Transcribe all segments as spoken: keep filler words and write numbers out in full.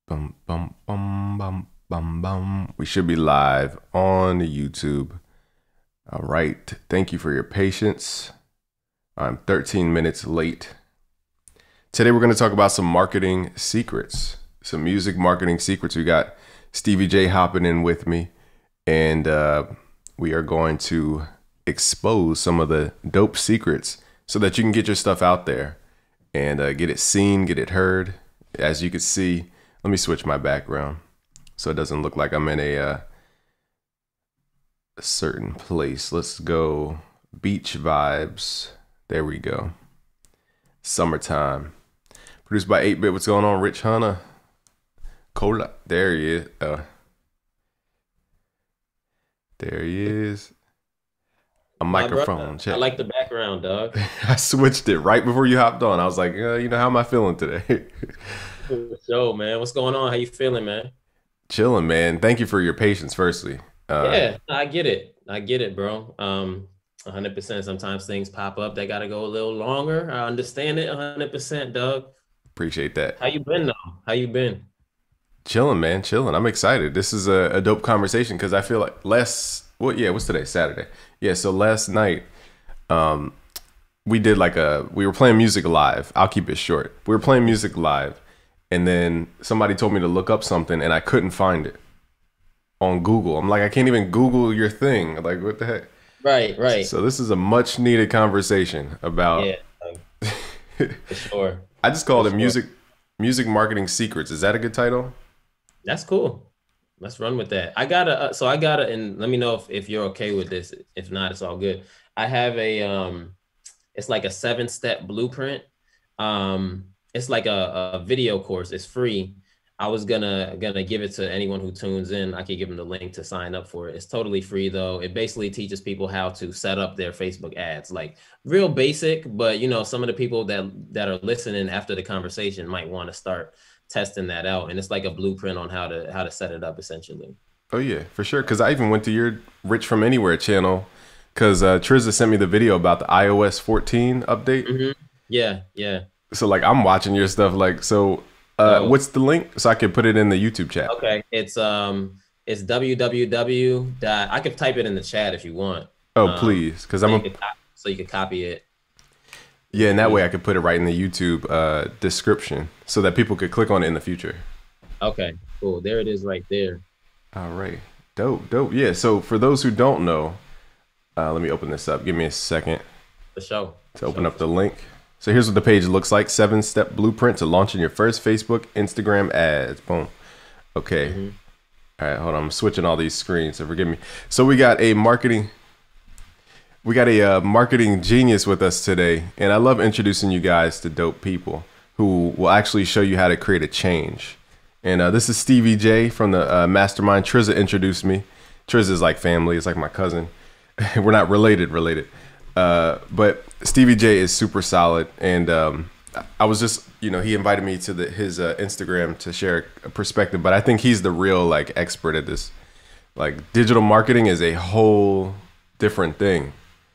Bum, bum, bum, bum, bum, bum. We should be live on YouTube. All right. Thank you for your patience. I'm thirteen minutes late. Today, we're going to talk about some marketing secrets, some music marketing secrets. We got Stevie J hopping in with me, and uh, we are going to expose some of the dope secrets so that you can get your stuff out there and uh, get it seen, get it heard. As you can see, let me switch my background so it doesn't look like I'm in a, uh, a certain place. Let's go beach vibes. There we go. Summertime. Produced by eight bit. What's going on, Rich Hunter? Cola. There he is. Uh, there he is. A My microphone brother, I check. like the background, dog. I switched it right before you hopped on. I was like, uh, you know, how am I feeling today? Yo, man, what's going on? How you feeling, man? Chilling, man. Thank you for your patience, firstly. Uh, Yeah, I get it. I get it, bro. Um, one hundred percent. Sometimes things pop up. They got to go a little longer. I understand it one hundred percent, dog. appreciate that. How you been, though? How you been? Chilling, man. Chilling. I'm excited. This is a, a dope conversation because I feel like last, what, yeah, what's today? Saturday. Yeah, so last night, um, we did like a, we were playing music live. I'll keep it short. We were playing music live, and then somebody told me to look up something, and I couldn't find it on Google. I'm like, I can't even Google your thing. Like, what the heck? Right, right. So this is a much needed conversation about. Yeah, dog, for sure. I just For called it sure. music music marketing secrets. Is that a good title? That's cool. Let's run with that. I gotta, uh, so I gotta, and let me know if, if you're okay with this. If not, it's all good. I have a, um, it's like a seven step blueprint. Um, it's like a, a video course. It's free. I was gonna gonna give it to anyone who tunes in. I could give them the link to sign up for it. It's totally free though. It basically teaches people how to set up their Facebook ads, like real basic. But you know, some of the people that that are listening after the conversation might want to start testing that out. And it's like a blueprint on how to how to set it up essentially. Oh yeah, for sure. Because I even went to your Rich from Anywhere channel because uh, Trizza sent me the video about the i O S fourteen update. Mhm. Yeah, yeah. So like I'm watching your stuff. Like so, uh, So what's the link so I can put it in the YouTube chat? okay, it's um it's www dot. I could type it in the chat if you want. Oh Um, please, because so I'm you a could cop- so you could copy it. yeah, and that way Mhm. I could put it right in the YouTube uh, description so that people could click on it in the future. Okay, cool. There it is right there. All right, dope, dope. Yeah. So for those who don't know, uh, let me open this up. Give me a second For sure. to For open sure. up For the sure. link. So here's what the page looks like. Seven step blueprint to launching your first Facebook, Instagram ads. Boom. Okay. hmm All right, hold on. I'm switching all these screens, so forgive me. So we got a marketing, we got a uh, marketing genius with us today, and I love introducing you guys to dope people who will actually show you how to create a change. And uh, this is Stevie J from the uh, Mastermind. Trizza introduced me. Trizza is like family. It's like my cousin. We're not related, related. Uh, but Stevie J is super solid, and um, I was just, you know, he invited me to the, his uh, Instagram to share a perspective. But I think he's the real like expert at this. Like digital marketing is a whole different thing.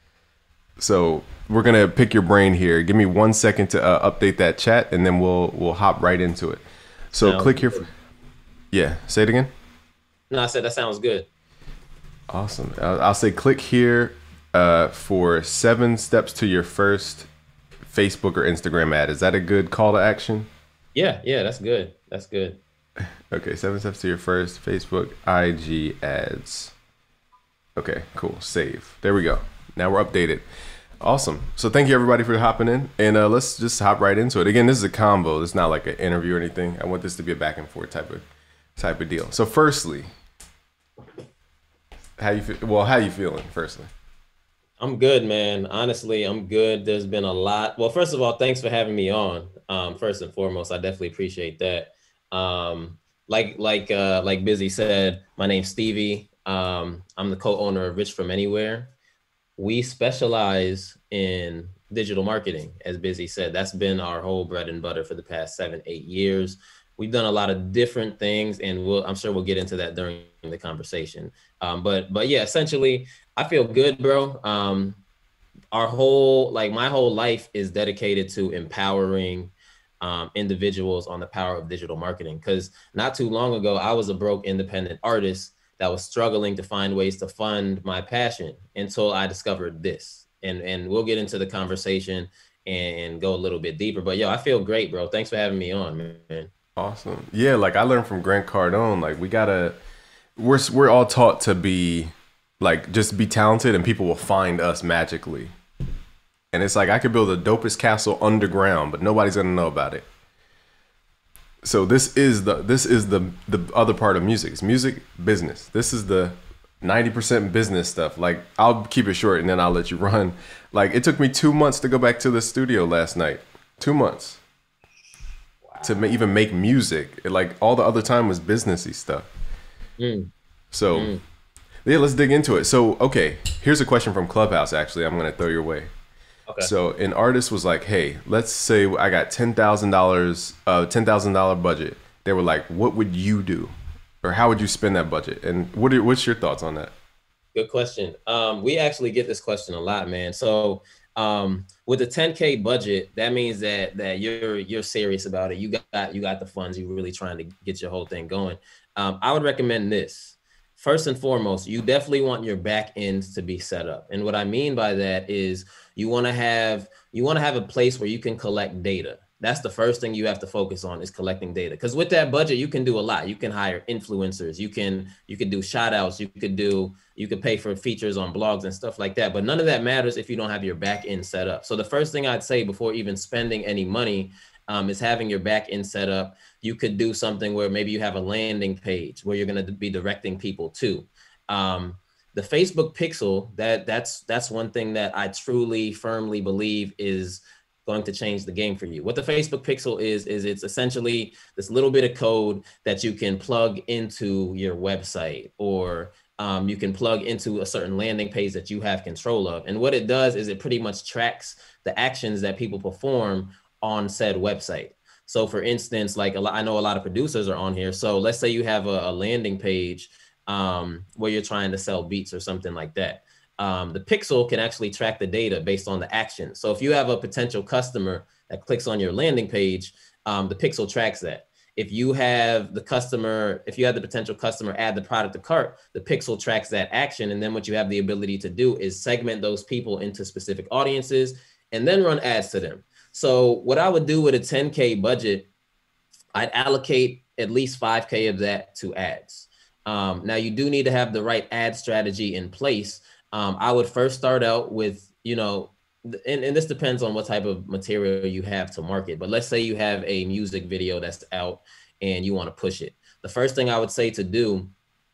So we're gonna pick your brain here. Give me one second to uh, update that chat, and then we'll we'll hop right into it. So Sounds click here. good. For, yeah, say it again. No, I said that sounds good. Awesome. I'll, I'll say click here uh, for seven steps to your first Facebook or Instagram ad. Is that a good call to action? Yeah, yeah, that's good. That's good. Okay, seven steps to your first Facebook I G ads. Okay, cool. Save. There we go. Now we're updated. Awesome. So thank you everybody for hopping in, and uh, let's just hop right into it. Again, this is a combo. It's not like an interview or anything. I want this to be a back and forth type of type of deal. So firstly, how you feel? Well, how you feeling? Firstly. I'm good, man. Honestly, I'm good. There's been a lot. Well, first of all, thanks for having me on. Um, first and foremost, I definitely appreciate that. Um, like like uh, like Busy said, my name's Stevie. Um, I'm the co-owner of Rich from Anywhere. We specialize in digital marketing, as Busy said. That's been our whole bread and butter for the past seven, eight years. We've done a lot of different things, and we'll, I'm sure we'll get into that during the conversation. Um, but but yeah, essentially, I feel good, bro. Um, our whole like my whole life is dedicated to empowering um, individuals on the power of digital marketing. Because not too long ago, I was a broke independent artist that was struggling to find ways to fund my passion until I discovered this. And, and we'll get into the conversation and go a little bit deeper. But yo, I feel great, bro. Thanks for having me on, man. Awesome. Yeah, like I learned from Grant Cardone, like we gotta, we're we're all taught to be, like, just be talented and people will find us magically. And it's like I could build the dopest castle underground, but nobody's gonna know about it. So this is the this is the the other part of music. It's music business. This is the ninety percent business stuff. Like, I'll keep it short and then I'll let you run. Like, it took me two months to go back to the studio last night. Two months. To ma- even make music. It, like, all the other time was businessy stuff. Mm. So, mm. yeah, let's dig into it. So, okay, here's a question from Clubhouse, actually. I'm going to throw your way. Okay. So, an artist was like, hey, let's say I got ten thousand dollars, uh, ten thousand dollars budget. They were like, what would you do? Or how would you spend that budget? And what are, what's your thoughts on that? Good question. Um, we actually get this question a lot, man. So, um, with a ten K budget, that means that that you're you're serious about it. You got you got the funds. You're really trying to get your whole thing going. Um, I would recommend this. First and foremost, you definitely want your back ends to be set up. And what I mean by that is you want to have you want to have a place where you can collect data. That's the first thing you have to focus on, is collecting data. Because with that budget, you can do a lot. You can hire influencers. You can you could do shout outs. You could do you could pay for features on blogs and stuff like that. But none of that matters if you don't have your back end set up. So the first thing I'd say before even spending any money um, is having your back end set up. You could do something where maybe you have a landing page where you're going to be directing people to. Um, the Facebook pixel, that that's that's one thing that I truly firmly believe is going to change the game for you. What the Facebook pixel is, is it's essentially this little bit of code that you can plug into your website, or um, you can plug into a certain landing page that you have control of. And what it does is it pretty much tracks the actions that people perform on said website. So for instance, like a lot, I know a lot of producers are on here. So let's say you have a, a landing page um, where you're trying to sell beats or something like that. Um, the pixel can actually track the data based on the action. So if you have a potential customer that clicks on your landing page, um, the pixel tracks that. If you have the customer, if you have the potential customer add the product to cart, the pixel tracks that action. And then what you have the ability to do is segment those people into specific audiences and then run ads to them. So what I would do with a ten K budget, I'd allocate at least five K of that to ads. Um, now you do need to have the right ad strategy in place. Um, I would first start out with, you know, and, and this depends on what type of material you have to market. But let's say you have a music video that's out and you want to push it. The first thing I would say to do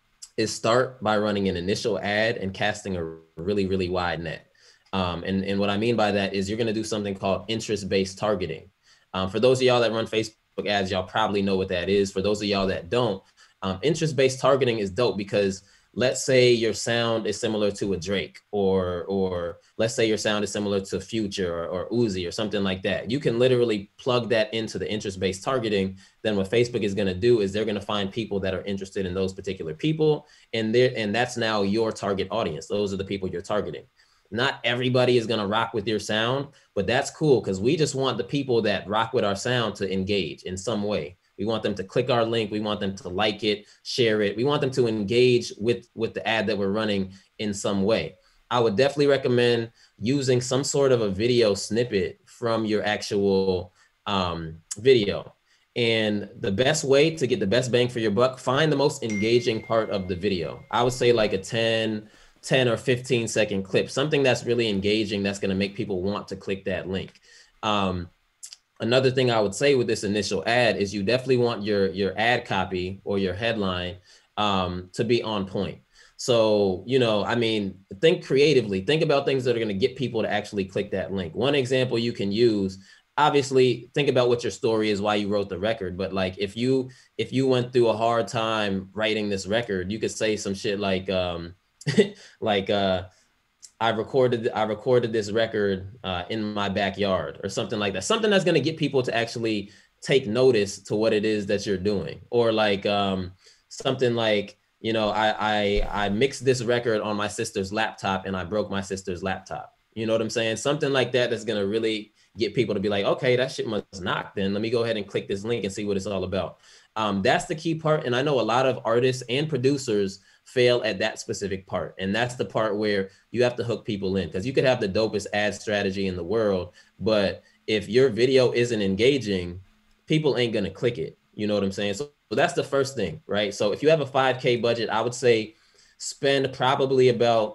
is start by running an initial ad and casting a really, really wide net. Um, and, and what I mean by that is you're going to do something called interest-based targeting. Um, for those of y'all that run Facebook ads, y'all probably know what that is. For those of y'all that don't, um, interest-based targeting is dope because let's say your sound is similar to a Drake, or or let's say your sound is similar to Future or, or Uzi or something like that. You can literally plug that into the interest-based targeting. Then what Facebook is going to do is they're going to find people that are interested in those particular people, and there and that's now your target audience. Those are the people you're targeting. Not everybody is going to rock with your sound, but that's cool because we just want the people that rock with our sound to engage in some way. We want them to click our link. We want them to like it, share it. We want them to engage with, with the ad that we're running in some way. I would definitely recommend using some sort of a video snippet from your actual um, video. And the best way to get the best bang for your buck, find the most engaging part of the video. I would say like a ten, ten or fifteen second clip, something that's really engaging, that's going to make people want to click that link. Um, Another thing I would say with this initial ad is you definitely want your, your ad copy or your headline um, to be on point. So, you know, I mean, think creatively, think about things that are going to get people to actually click that link. One example you can use, obviously, think about what your story is, why you wrote the record. But like, if you, if you went through a hard time writing this record, you could say some shit like, um, like, uh, I recorded I recorded this record uh, in my backyard or something like that. Something that's going to get people to actually take notice to what it is that you're doing. Or like um, something like, you know, I, I I mixed this record on my sister's laptop and I broke my sister's laptop. You know what I'm saying? Something like that that's going to really get people to be like, okay, that shit must knock. Then let me go ahead and click this link and see what it's all about. Um, that's the key part. And I know a lot of artists and producers fail at that specific part. And that's the part where you have to hook people in, because you could have the dopest ad strategy in the world, but if your video isn't engaging, people ain't gonna click it. You know what I'm saying? So, so that's the first thing, right? So if you have a five K budget, I would say spend probably about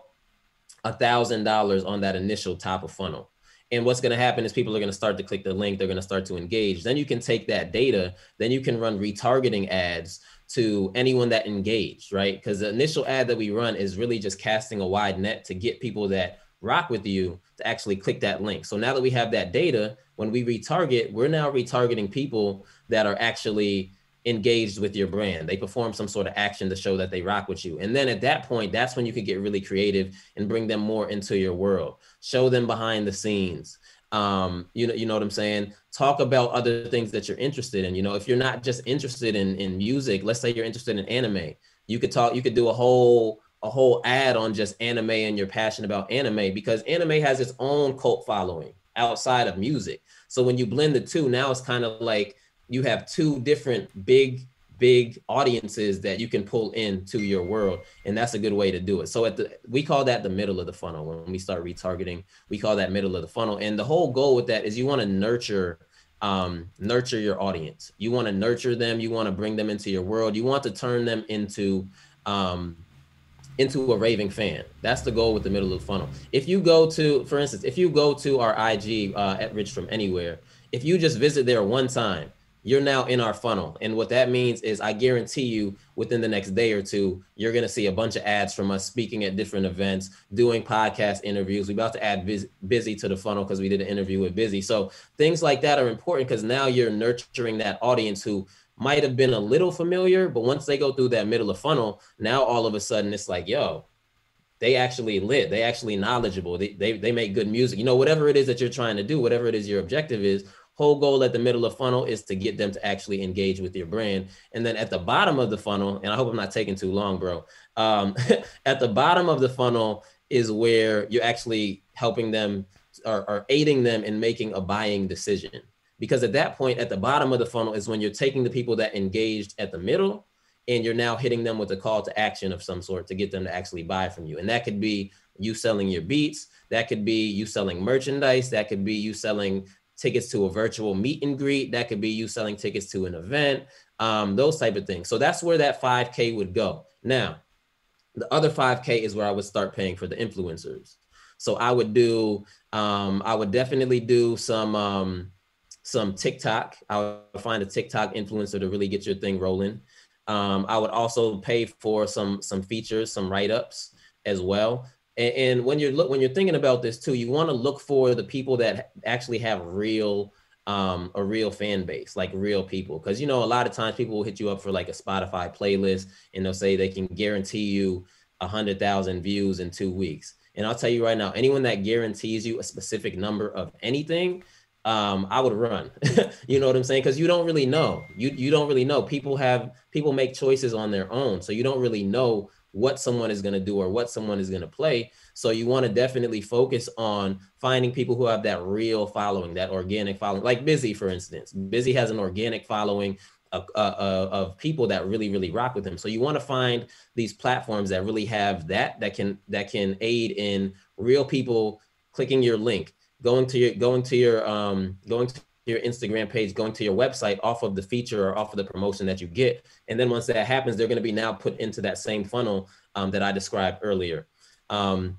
a thousand dollars on that initial top of funnel. And what's going to happen is people are going to start to click the link. They're going to start to engage. Then you can take that data. Then you can run retargeting ads to anyone that engaged, right? Because the initial ad that we run is really just casting a wide net to get people that rock with you to actually click that link. So now that we have that data, when we retarget, we're now retargeting people that are actually engaged with your brand. They perform some sort of action to show that they rock with you. And then at that point, that's when you could get really creative and bring them more into your world. Show them behind the scenes. Um, you know, you know what I'm saying? Talk about other things that you're interested in. You know, if you're not just interested in, in music, let's say you're interested in anime, you could talk, you could do a whole, a whole ad on just anime and you're passionate about anime, because anime has its own cult following outside of music. So when you blend the two, now it's kind of like, you have two different big, big audiences that you can pull into your world. And that's a good way to do it. So at the, we call that the middle of the funnel. When we start retargeting, we call that middle of the funnel. And the whole goal with that is you want to nurture, um, nurture your audience. You want to nurture them. You want to bring them into your world. You want to turn them into, um, into a raving fan. That's the goal with the middle of the funnel. If you go to, for instance, if you go to our I G uh, at Rich From Anywhere, if you just visit there one time, you're now in our funnel. And what that means is I guarantee you within the next day or two, you're gonna see a bunch of ads from us speaking at different events, doing podcast interviews. We're about to add Biz- Busy to the funnel because we did an interview with Busy. So things like that are important because now you're nurturing that audience who might have been a little familiar, but once they go through that middle of funnel, now all of a sudden it's like, yo, they actually lit, they actually knowledgeable, they, they, they make good music. You know, whatever it is that you're trying to do, whatever it is your objective is, whole goal at the middle of funnel is to get them to actually engage with your brand. And then at the bottom of the funnel, and I hope I'm not taking too long, bro. Um, at the bottom of the funnel is where you're actually helping them or, or aiding them in making a buying decision. Because at that point, at the bottom of the funnel is when you're taking the people that engaged at the middle and you're now hitting them with a call to action of some sort to get them to actually buy from you. And that could be you selling your beats. That could be you selling merchandise. That could be you selling tickets to a virtual meet and greet. That could be you selling tickets to an event, um, those type of things. So that's where that five K would go. Now, the other five K is where I would start paying for the influencers. So I would do, um, I would definitely do some, um, some TikTok. I would find a TikTok influencer to really get your thing rolling. Um, I would also pay for some, some features, some write-ups as well. And, and when you're look, when you're thinking about this too, you want to look for the people that actually have real, um, a real fan base, like real people. Cause you know, a lot of times people will hit you up for like a Spotify playlist and they'll say they can guarantee you a hundred thousand views in two weeks. And I'll tell you right now, anyone that guarantees you a specific number of anything, um, I would run. You know what I'm saying? Because you don't really know. You you don't really know. People have people make choices on their own, so you don't really know what someone is going to do or what someone is going to play. So you want to definitely focus on finding people who have that real following, that organic following, like Busy, for instance. Busy has an organic following of, uh, of people that really, really rock with him. So you want to find these platforms that really have that, that can, that can aid in real people clicking your link, going to your, going to your, um, going to your Instagram page, going to your website off of the feature or off of the promotion that you get. And then once that happens, they're going to be now put into that same funnel um, that I described earlier. Um,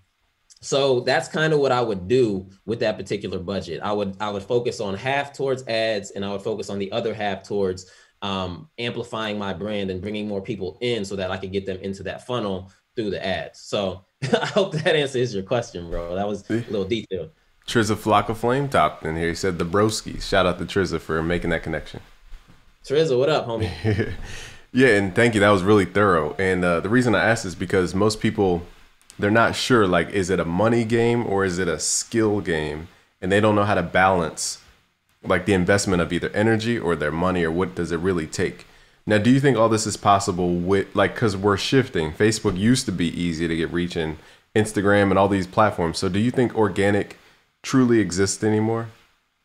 so that's kind of what I would do with that particular budget. I would, I would focus on half towards ads and I would focus on the other half towards um, amplifying my brand and bringing more people in so that I could get them into that funnel through the ads. So I hope that answers your question, bro. That was a little detailed. Trizza Flock of Flame topped in here. He said the broskies. Shout out to Trizza for making that connection. Trizza, what up, homie? Yeah, and thank you. That was really thorough. And uh, the reason I asked is because most people, they're not sure, like, is it a money game or is it a skill game? And they don't know how to balance, like, the investment of either energy or their money, or what does it really take? Now, do you think all this is possible with, like, because we're shifting. Facebook used to be easy to get reach in, Instagram and all these platforms. So do you think organic truly exist anymore?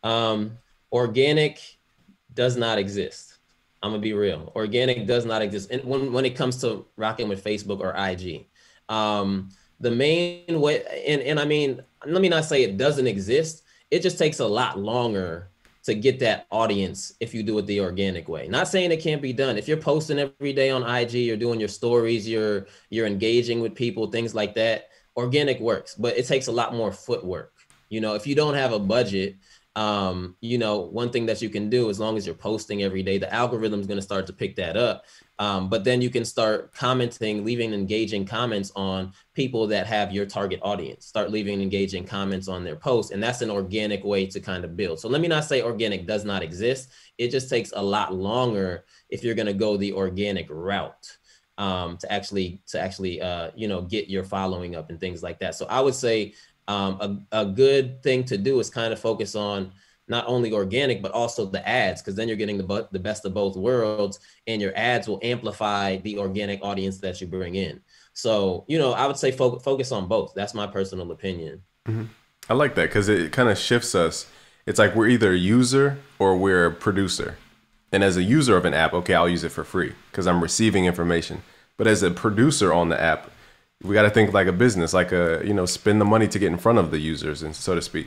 Um, organic does not exist. I'm gonna be real. Organic does not exist. And when, when it comes to rocking with Facebook or I G, um, the main way, and, and I mean, let me not say it doesn't exist. It just takes a lot longer to get that audience if you do it the organic way. Not saying it can't be done. If you're posting every day on I G, you're doing your stories, you're you're engaging with people, things like that, organic works, but it takes a lot more footwork. You know, if you don't have a budget, um, you know, one thing that you can do, as long as you're posting every day, the algorithm is going to start to pick that up. Um, but then you can start commenting, leaving engaging comments on people that have your target audience. Start leaving engaging comments on their posts. And that's an organic way to kind of build. So let me not say organic does not exist. It just takes a lot longer if you're going to go the organic route. Um, to actually to actually uh, you know, get your following up and things like that. So I would say um, a, a good thing to do is kind of focus on not only organic, but also the ads, because then you're getting the, the best of both worlds, and your ads will amplify the organic audience that you bring in. So, you know, I would say fo- focus on both. That's my personal opinion. Mm-hmm. I like that because it kind of shifts us. It's like we're either a user or we're a producer. And as a user of an app, okay, I'll use it for free because I'm receiving information. But as a producer on the app, we got to think like a business, like a, you know, spend the money to get in front of the users, and so to speak.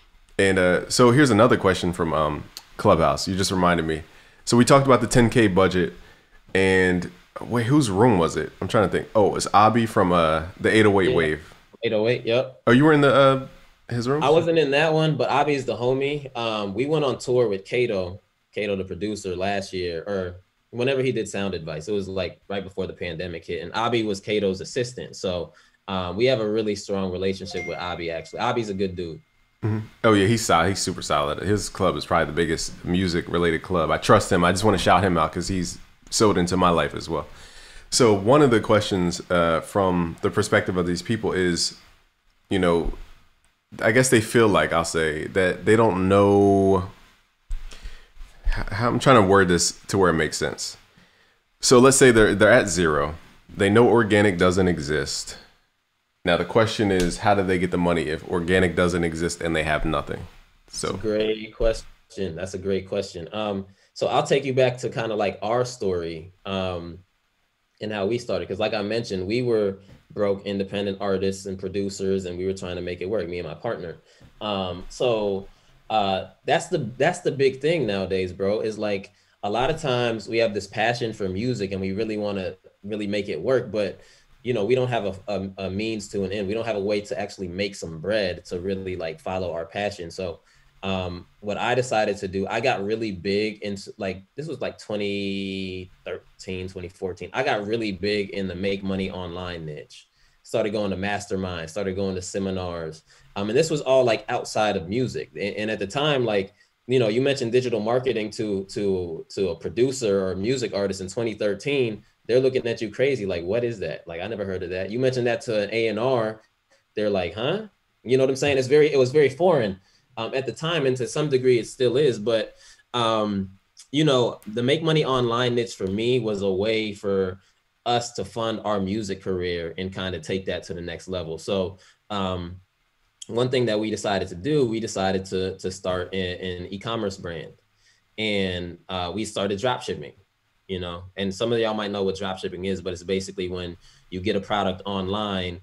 And uh, so here's another question from um, Clubhouse. You just reminded me. So we talked about the ten K budget, and wait, whose room was it? I'm trying to think. Oh, it's Abi from uh, the eight oh eight Yeah. Wave. eight oh eight, yep. Oh, you were in the uh, his room? I wasn't in that one, but Abi's the homie. Um, we went on tour with Kato, Kato the producer, last year, or whenever he did Sound Advice. It was like right before the pandemic hit, and Abi was Kato's assistant. So um, we have a really strong relationship with Abi. Actually, Abi's a good dude. Mm-hmm. Oh yeah, he's solid. He's super solid. His club is probably the biggest music-related club. I trust him. I just want to shout him out because he's sewed into my life as well. So one of the questions uh, from the perspective of these people is, you know, I guess they feel like, I'll say, that they don't know how, I'm trying to word this to where it makes sense. So let's say they're they're at zero. They know organic doesn't exist. Now the question is, how do they get the money if organic doesn't exist and they have nothing? So That's a great question. That's a great question. Um, so I'll take you back to kind of like our story um, and how we started. Because like I mentioned, we were broke independent artists and producers, and we were trying to make it work, me and my partner. Um, so uh, that's the that's the big thing nowadays, bro, is like a lot of times we have this passion for music and we really want to really make it work, but you know, we don't have a, a, a means to an end. We don't have a way to actually make some bread to really like follow our passion. So um, what I decided to do, I got really big into like, this was like twenty thirteen, twenty fourteen. I got really big in the make money online niche. Started going to masterminds, started going to seminars. Um, and this was all like outside of music. And, and at the time, like, you know, you mentioned digital marketing to, to, to a producer or a music artist in twenty thirteen. They're looking at you crazy. Like, what is that? Like, I never heard of that. You mentioned that to an A and R. They're like, huh? You know what I'm saying? It's very, it was very foreign um, at the time. And to some degree it still is, but um, you know, the make money online niche for me was a way for us to fund our music career and kind of take that to the next level. So um, one thing that we decided to do, we decided to, to start an, an e-commerce brand, and uh, we started drop shipping. You know, and some of y'all might know what drop shipping is, but it's basically when you get a product online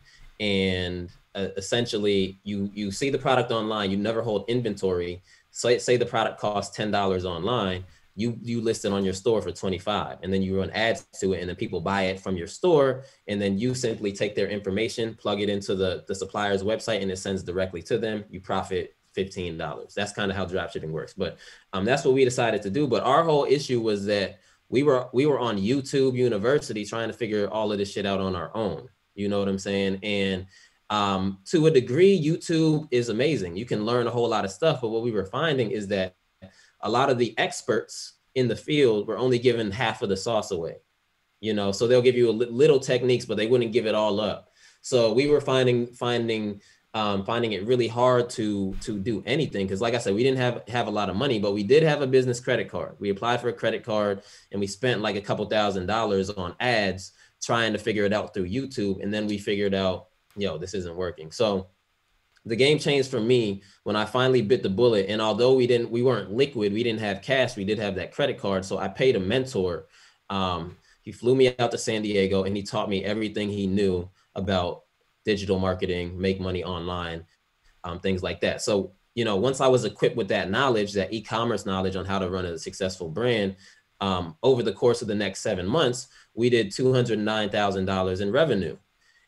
and uh, essentially you you see the product online, you never hold inventory. So say the product costs ten dollars online, you you list it on your store for twenty-five, and then you run ads to it, and then people buy it from your store, and then you simply take their information, plug it into the, the supplier's website, and it sends directly to them. You profit fifteen dollars. That's kind of how drop shipping works. But um, that's what we decided to do. But our whole issue was that we were we were on YouTube University trying to figure all of this shit out on our own. You know what I'm saying? And um, to a degree, YouTube is amazing. You can learn a whole lot of stuff. But what we were finding is that a lot of the experts in the field were only given half of the sauce away. You know, so they'll give you a li- little techniques, but they wouldn't give it all up. So we were finding finding Um, finding it really hard to to do anything, because like I said, we didn't have have a lot of money, but we did have a business credit card. We applied for a credit card and we spent like a couple thousand dollars on ads trying to figure it out through YouTube, and then we figured out, yo, this isn't working. So the game changed for me when I finally bit the bullet. And although we didn't, we weren't liquid, we didn't have cash, we did have that credit card. So I paid a mentor. Um, he flew me out to San Diego and he taught me everything he knew about digital marketing, make money online, um, things like that. So, you know, once I was equipped with that knowledge, that e-commerce knowledge on how to run a successful brand, um, over the course of the next seven months, we did two hundred nine thousand dollars in revenue.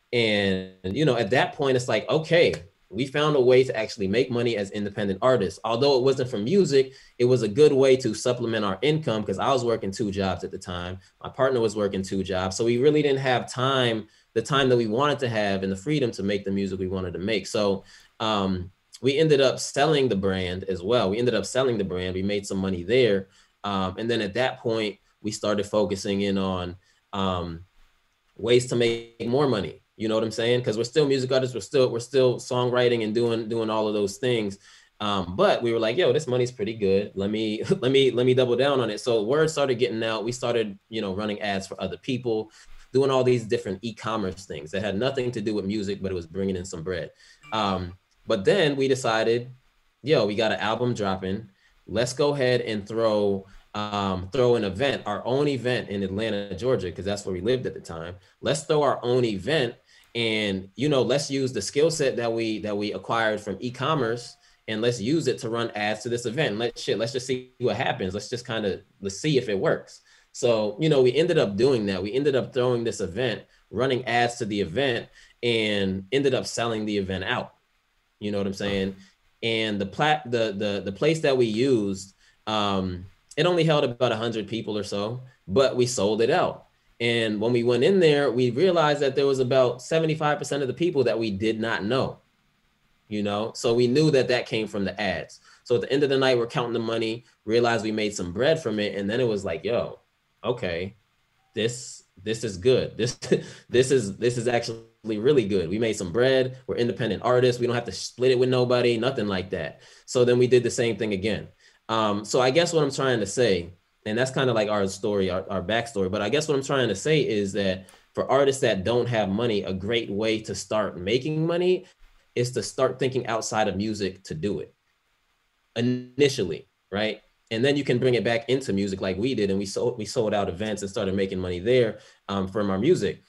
And, you know, at that point, it's like, okay, we found a way to actually make money as independent artists. Although it wasn't from music, it was a good way to supplement our income because I was working two jobs at the time. My partner was working two jobs. So we really didn't have time, the time that we wanted to have and the freedom to make the music we wanted to make. So um, we ended up selling the brand as well. We ended up selling the brand. We made some money there. Um, and then at that point, we started focusing in on um, ways to make more money. You know what I'm saying? Because we're still music artists, we're still we're still songwriting and doing doing all of those things. Um, but we were like, yo, this money's pretty good. Let me let me let me double down on it. So word started getting out. We started, you know, running ads for other people, doing all these different e-commerce things that had nothing to do with music, but it was bringing in some bread. Um, but then we decided, yo, we got an album dropping. Let's go ahead and throw um, throw an event, our own event in Atlanta, Georgia, because that's where we lived at the time. Let's throw our own event. And, you know, let's use the skill set that we that we acquired from e-commerce and let's use it to run ads to this event. Let's shit, let's just see what happens. Let's just kind of, let's see if it works. So, you know, we ended up doing that. We ended up throwing this event, running ads to the event and ended up selling the event out. You know what I'm saying? And the plat the the the place that we used, um, it only held about a hundred people or so, but we sold it out. And when we went in there, we realized that there was about seventy-five percent of the people that we did not know, you know? So we knew that that came from the ads. So at the end of the night, we're counting the money, realized we made some bread from it. And then it was like, yo, okay, this, this is good. This, this is, this is actually really good. We made some bread. We're independent artists. We don't have to split it with nobody, nothing like that. So then we did the same thing again. Um, so I guess what I'm trying to say, and that's kind of like our story, our, our backstory. But I guess what I'm trying to say is that for artists that don't have money, a great way to start making money is to start thinking outside of music to do it initially, right? And then you can bring it back into music like we did. And we sold, we sold out events and started making money there um, from our music.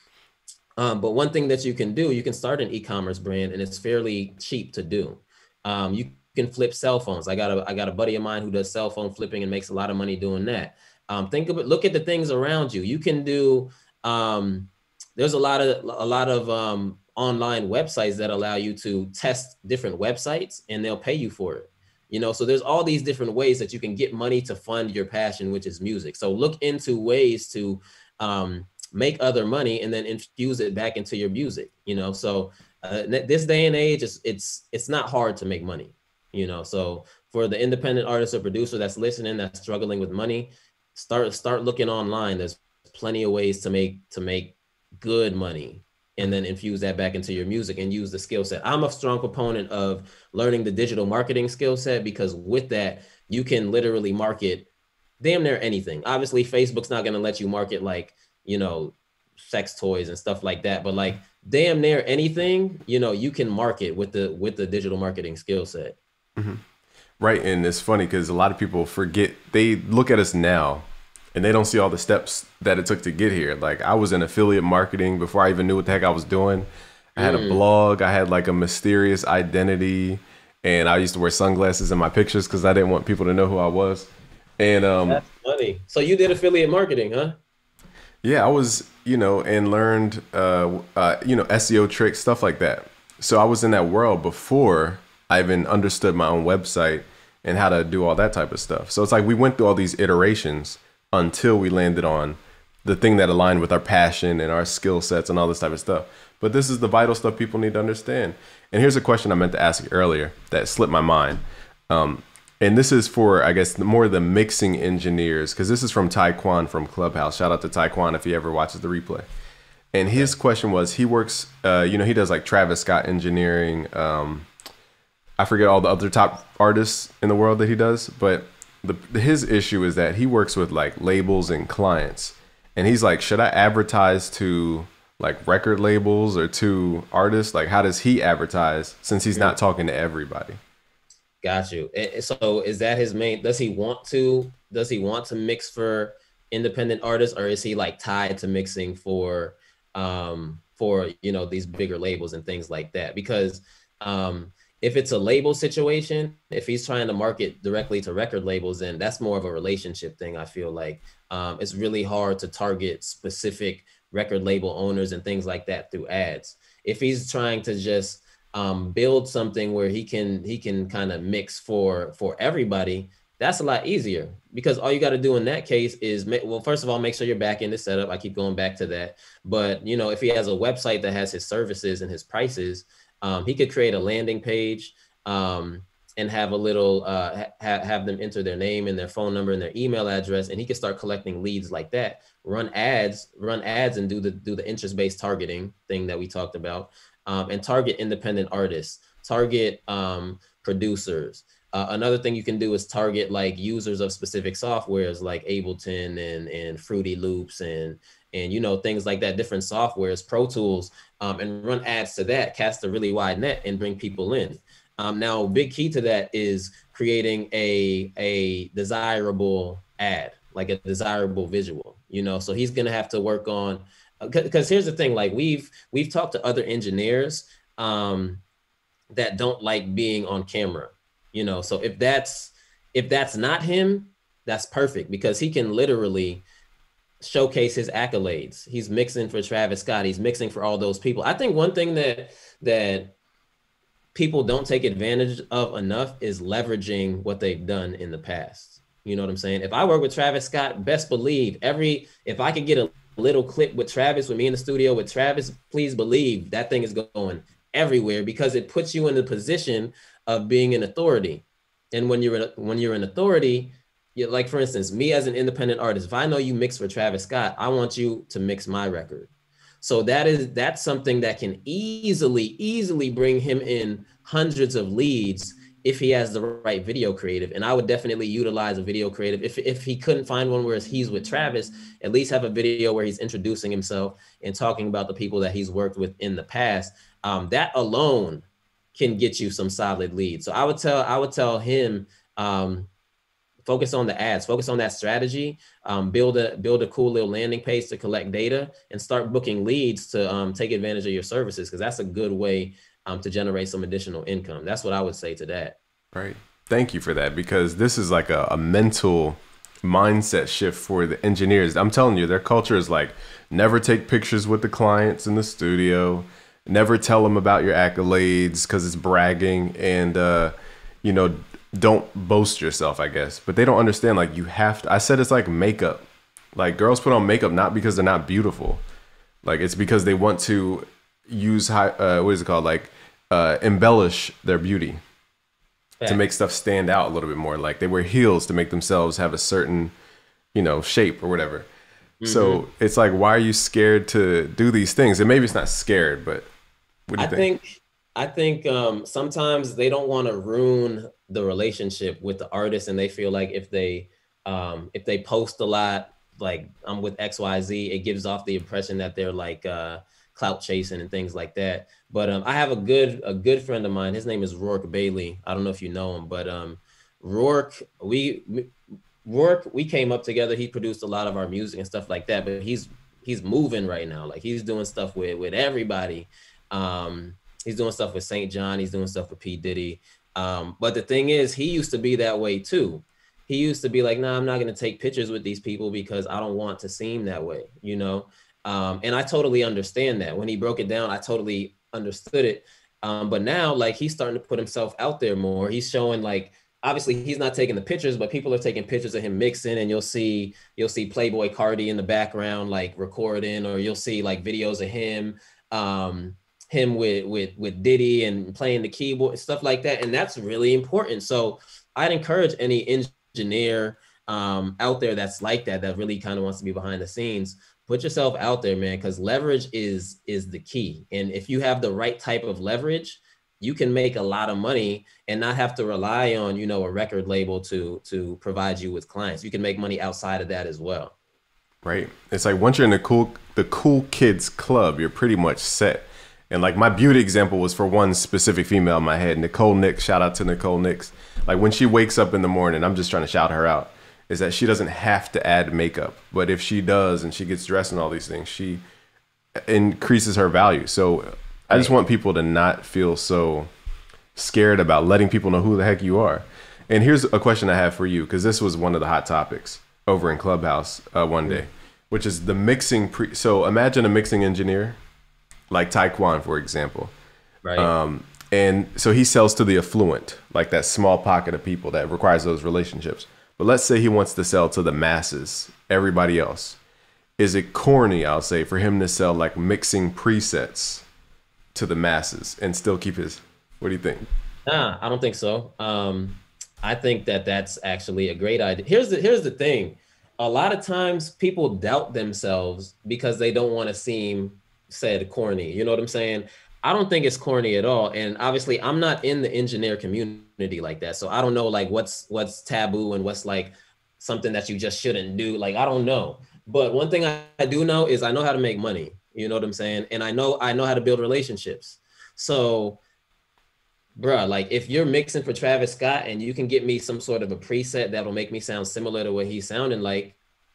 Um, but one thing that you can do, you can start an e-commerce brand and it's fairly cheap to do. Um, you can flip cell phones. I got a I got a buddy of mine who does cell phone flipping and makes a lot of money doing that. Um, think of it. Look at the things around you. You can do. Um, there's a lot of a lot of um, online websites that allow you to test different websites, and they'll pay you for it. You know, so there's all these different ways that you can get money to fund your passion, which is music. So look into ways to um, make other money and then infuse it back into your music. You know, so uh, this day and age, it's it's it's not hard to make money. You know, so for the independent artist or producer that's listening, that's struggling with money, start start looking online. There's plenty of ways to make to make good money and then infuse that back into your music and use the skill set. I'm a strong proponent of learning the digital marketing skill set because with that, you can literally market damn near anything. Obviously, Facebook's not going to let you market like, you know, sex toys and stuff like that, but like damn near anything, you know, you can market with the with the digital marketing skill set. Mm-hmm. Right. And it's funny because a lot of people forget, they look at us now and they don't see all the steps that it took to get here. Like I was in affiliate marketing before I even knew what the heck I was doing. I had mm. a blog. I had like a mysterious identity and I used to wear sunglasses in my pictures because I didn't want people to know who I was. And um, that's funny. So you did affiliate marketing, huh? Yeah, I was, you know, and learned, uh, uh, you know, S E O tricks, stuff like that. So I was in that world before I even understood my own website and how to do all that type of stuff. So it's like we went through all these iterations until we landed on the thing that aligned with our passion and our skill sets and all this type of stuff. But this is the vital stuff people need to understand. And here's a question I meant to ask you earlier that slipped my mind. Um, and this is for, I guess, more the mixing engineers, because this is from Taekwon from Clubhouse. Shout out to Taekwon if he ever watches the replay. And his question was, he works, uh, you know, he does like Travis Scott engineering, um, I forget all the other top artists in the world that he does, but the, his issue is that he works with like labels and clients. And he's like, should I advertise to like record labels or to artists? Like, how does he advertise since he's not talking to everybody? Got you. And so is that his main, does he want to, does he want to mix for independent artists, or is he like tied to mixing for, um, for, you know, these bigger labels and things like that? Because, um, if it's a label situation, if he's trying to market directly to record labels, then that's more of a relationship thing. I feel like, um, it's really hard to target specific record label owners and things like that through ads. If he's trying to just, um, build something where he can he can kind of mix for for everybody, that's a lot easier, because all you got to do in that case is make, well, first of all, make sure your back end is set up. I keep going back to that. But you know, if he has a website that has his services and his prices, um, he could create a landing page, um, and have a little uh, ha have them enter their name and their phone number and their email address, and he can start collecting leads like that. Run ads, run ads, and do the do the interest based targeting thing that we talked about. Um, and target independent artists, target um, producers. Uh, another thing you can do is target like users of specific softwares like Ableton and, and Fruity Loops and, and, you know, things like that, different softwares, Pro Tools, um, and run ads to that, cast a really wide net and bring people in. Um, now, big key to that is creating a, a desirable ad, like a desirable visual, you know, so he's going to have to work on, because here's the thing, like we've we've talked to other engineers um, that don't like being on camera, you know. So if that's if that's not him, that's perfect, because he can literally showcase his accolades. He's mixing for Travis Scott. He's mixing for all those people. I think one thing that that people don't take advantage of enough is leveraging what they've done in the past. You know what I'm saying? If I work with Travis Scott, best believe every if I could get a little clip with Travis, with me in the studio with Travis, please believe that thing is going everywhere, because it puts you in the position of being an authority. And when you're in, when you're an authority, you, like for instance, me as an independent artist, if I know you mix for Travis Scott, I want you to mix my record. So that is that's something that can easily, easily bring him in hundreds of leads if he has the right video creative. And I would definitely utilize a video creative. If, if he couldn't find one where he's with Travis, at least have a video where he's introducing himself and talking about the people that he's worked with in the past. Um, that alone can get you some solid leads. So I would tell, I would tell him, um, focus on the ads, focus on that strategy, um, build a build a cool little landing page to collect data, and start booking leads to um, take advantage of your services, because that's a good way um, to generate some additional income. That's what I would say to that. Right. Thank you for that, because this is like a, a mental mindset shift for the engineers. I'm telling you, their culture is like, never take pictures with the clients in the studio, never tell them about your accolades because it's bragging, and, uh, you know, don't boast yourself, I guess. But they don't understand, like, you have to, I said it's like makeup. Like, girls put on makeup not because they're not beautiful. Like, it's because they want to use, high, uh, what is it called? Like, uh, embellish their beauty. Fact. To make stuff stand out a little bit more. Like, they wear heels to make themselves have a certain, you know, shape or whatever. Mm-hmm. So it's like, why are you scared to do these things? And maybe it's not scared, but what do you I think? think I think um, sometimes they don't want to ruin the relationship with the artist, and they feel like if they um, if they post a lot, like I'm with X Y Z, it gives off the impression that they're like uh, clout chasing and things like that. But um, I have a good a good friend of mine. His name is Rourke Bailey. I don't know if you know him, but um, Rourke, we Rourke, we came up together. He produced a lot of our music and stuff like that. But he's he's moving right now. Like, he's doing stuff with with everybody. Um, he's doing stuff with Saint John. He's doing stuff with P. Diddy. Um, but the thing is, he used to be that way too. He used to be like, nah, I'm not going to take pictures with these people because I don't want to seem that way, you know? Um, and I totally understand that. When he broke it down, I totally understood it. Um, but now, like, he's starting to put himself out there more. He's showing, like, obviously he's not taking the pictures, but people are taking pictures of him mixing, and you'll see, you'll see Playboy Cardi in the background, like recording, or you'll see like videos of him, um, him with, with, with Diddy and playing the keyboard, stuff like that. And that's really important. So I'd encourage any engineer um, out there that's like that, that really kind of wants to be behind the scenes, put yourself out there, man, because leverage is, is the key. And if you have the right type of leverage, you can make a lot of money and not have to rely on, you know, a record label to, to provide you with clients. You can make money outside of that as well. Right. It's like once you're in the cool the cool kids club, you're pretty much set. And like my beauty example was for one specific female in my head, Nicole Nix. Shout out to Nicole Nix. Like when she wakes up in the morning, I'm just trying to shout her out. Is that she doesn't have to add makeup, but if she does and she gets dressed and all these things, she increases her value. So I just want people to not feel so scared about letting people know who the heck you are. And here's a question I have for you, because this was one of the hot topics over in Clubhouse uh, one day, which is the mixing pre. So imagine a mixing engineer like Taekwon, for example. Right. Um, and so he sells to the affluent, like that small pocket of people that requires those relationships. But let's say he wants to sell to the masses, everybody else. Is it corny, I'll say, for him to sell like mixing presets to the masses and still keep his, what do you think? Nah, I don't think so. Um, I think that that's actually a great idea. Here's the, here's the thing. A lot of times people doubt themselves because they don't want to seem said corny. You know what I'm saying? I don't think it's corny at all. And obviously I'm not in the engineer community like that. So I don't know like what's what's taboo and what's like something that you just shouldn't do. Like, I don't know. But one thing I, I do know is I know how to make money. You know what I'm saying? And I know I know how to build relationships. So, bruh, like if you're mixing for Travis Scott and you can get me some sort of a preset that'll make me sound similar to what he's sounding like,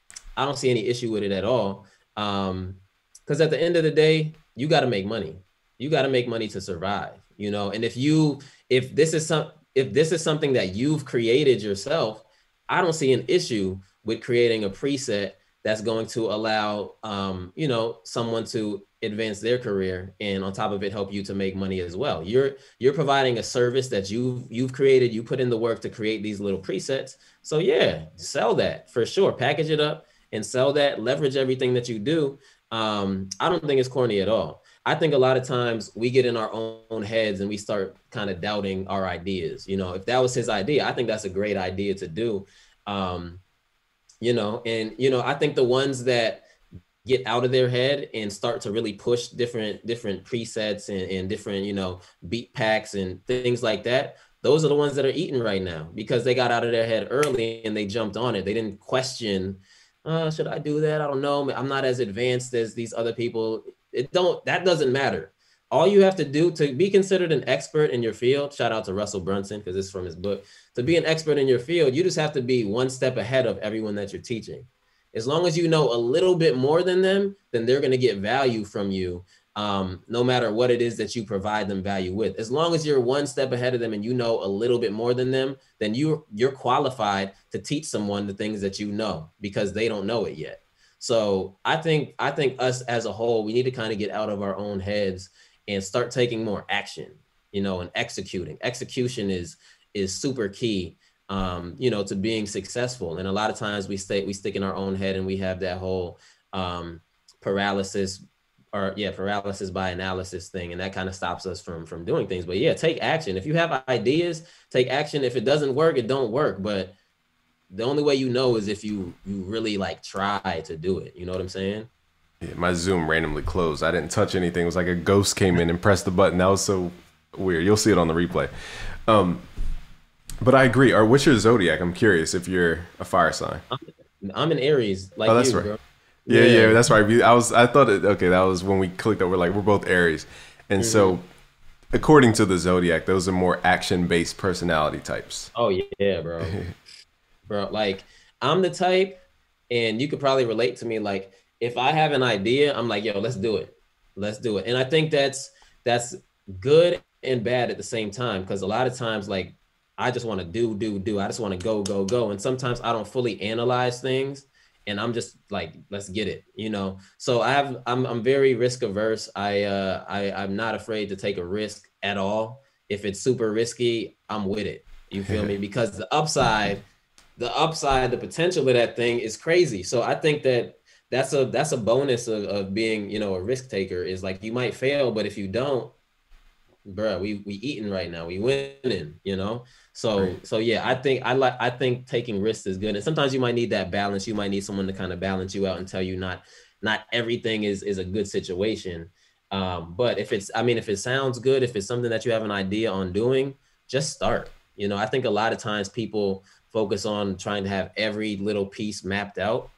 I don't see any issue with it at all. Um, because at the end of the day, you got to make money. You got to make money to survive, you know? And if you, if this is some, if this is something that you've created yourself, I don't see an issue with creating a preset that's going to allow, um, you know, someone to advance their career and on top of it, help you to make money as well. You're, you're providing a service that you've, you've created, you put in the work to create these little presets. So yeah, sell that for sure. Package it up and sell that, leverage everything that you do. Um, I don't think it's corny at all. I think a lot of times we get in our own heads and we start kind of doubting our ideas. You know, if that was his idea, I think that's a great idea to do. Um, you know, and, you know, I think the ones that get out of their head and start to really push different, different presets and, and different, you know, beat packs and things like that, those are the ones that are eating right now because they got out of their head early and they jumped on it. They didn't question, uh, should I do that? I don't know. I'm not as advanced as these other people. It don't, that doesn't matter. All you have to do to be considered an expert in your field, shout out to Russell Brunson, because it's from his book, to be an expert in your field, you just have to be one step ahead of everyone that you're teaching. As long as you know a little bit more than them, then they're going to get value from you, um, no matter what it is that you provide them value with. As long as you're one step ahead of them and you know a little bit more than them, then you, you're qualified to teach someone the things that you know because they don't know it yet. So I think I think us as a whole, we need to kind of get out of our own heads and start taking more action, you know, and executing. Execution is is super key, um, you know, to being successful. And a lot of times we stay we stick in our own head and we have that whole um, paralysis or yeah, paralysis by analysis thing, and that kind of stops us from from doing things. But yeah, take action. If you have ideas, take action. If it doesn't work, it don't work. But the only way you know is if you you really like try to do it. You know what I'm saying? Yeah, my Zoom randomly closed. I didn't touch anything. It was like a ghost came in and pressed the button. That was so weird. You'll see it on the replay. Um, but I agree. Or what's your zodiac? I'm curious if you're a fire sign. I'm, I'm an Aries. Like oh, that's you, right. Bro. Yeah, yeah, yeah, that's right. I was. I thought it. Okay, that was when we clicked over. Like we're both Aries, and mm-hmm. so according to the zodiac, those are more action-based personality types. Oh yeah, bro. Bro, like I'm the type, and you could probably relate to me. Like if I have an idea, I'm like, yo, let's do it. Let's do it. And I think that's that's good and bad at the same time. Because a lot of times, like I just want to do, do, do. I just want to go, go, go. And sometimes I don't fully analyze things. And I'm just like, let's get it, you know? So I have, I'm, I'm very risk averse. I, uh, I, I'm not afraid to take a risk at all. If it's super risky, I'm with it. You feel me? Because the upside, the upside, the potential of that thing is crazy. So I think that that's a, that's a bonus of, of being, you know, a risk taker is like, you might fail, but if you don't, bruh, we, we eating right now, we winning, you know? So, right. so yeah, I think I like, I think taking risks is good. And sometimes you might need that balance. You might need someone to kind of balance you out and tell you not, not everything is, is a good situation. Um, but if it's, I mean, if it sounds good, if it's something that you have an idea on doing, just start. You know, I think a lot of times people focus on trying to have every little piece mapped out.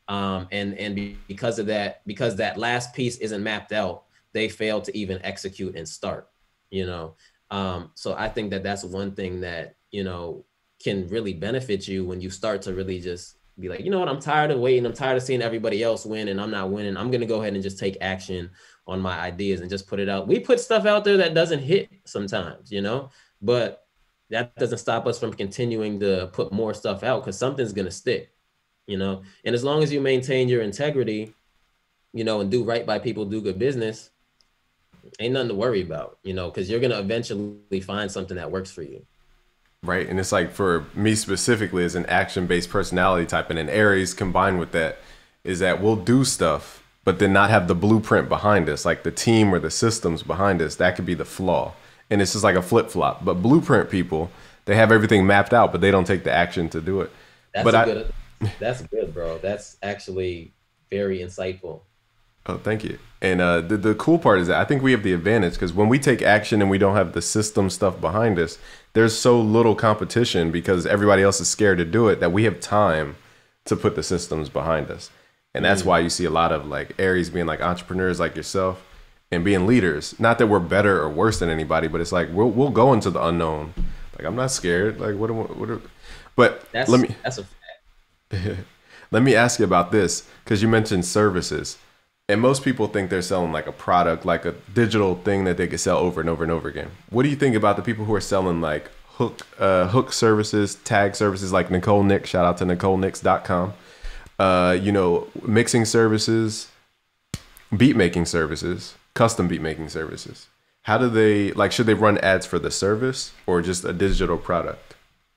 Um, and and because of that, because that last piece isn't mapped out, they fail to even execute and start. You know, um, so I think that that's one thing that, you know, can really benefit you when you start to really just be like, you know what, I'm tired of waiting. I'm tired of seeing everybody else win and I'm not winning. I'm going to go ahead and just take action on my ideas and just put it out. We put stuff out there that doesn't hit sometimes, you know, but that doesn't stop us from continuing to put more stuff out because something's going to stick, you know, and as long as you maintain your integrity, you know, and do right by people, do good business, ain't nothing to worry about, you know, because you're going to eventually find something that works for you. Right. And it's like for me specifically as an action-based personality type and an Aries combined with that is that we'll do stuff, but then not have the blueprint behind us, like the team or the systems behind us. That could be the flaw. And it's just like a flip-flop. But blueprint people, they have everything mapped out, but they don't take the action to do it. That's but a I, good, that's good, bro. That's actually very insightful. Oh, thank you. And uh, the, the cool part is that I think we have the advantage because when we take action and we don't have the system stuff behind us, there's so little competition because everybody else is scared to do it that we have time to put the systems behind us. And that's mm. why you see a lot of like Aries being like entrepreneurs like yourself and being leaders. Not that we're better or worse than anybody, but it's like we'll we'll go into the unknown. Like I'm not scared. Like what? What? what but that's, let me. That's a fact. Let me ask you about this because you mentioned services. And most people think they're selling like a product, like a digital thing that they could sell over and over and over again. What do you think about the people who are selling like hook uh, hook services, tag services like Nicole Nick, shout out to Nicole Nicks dot com, uh, you know, mixing services, beat making services, custom beat making services? How do they, like, should they run ads for the service or just a digital product?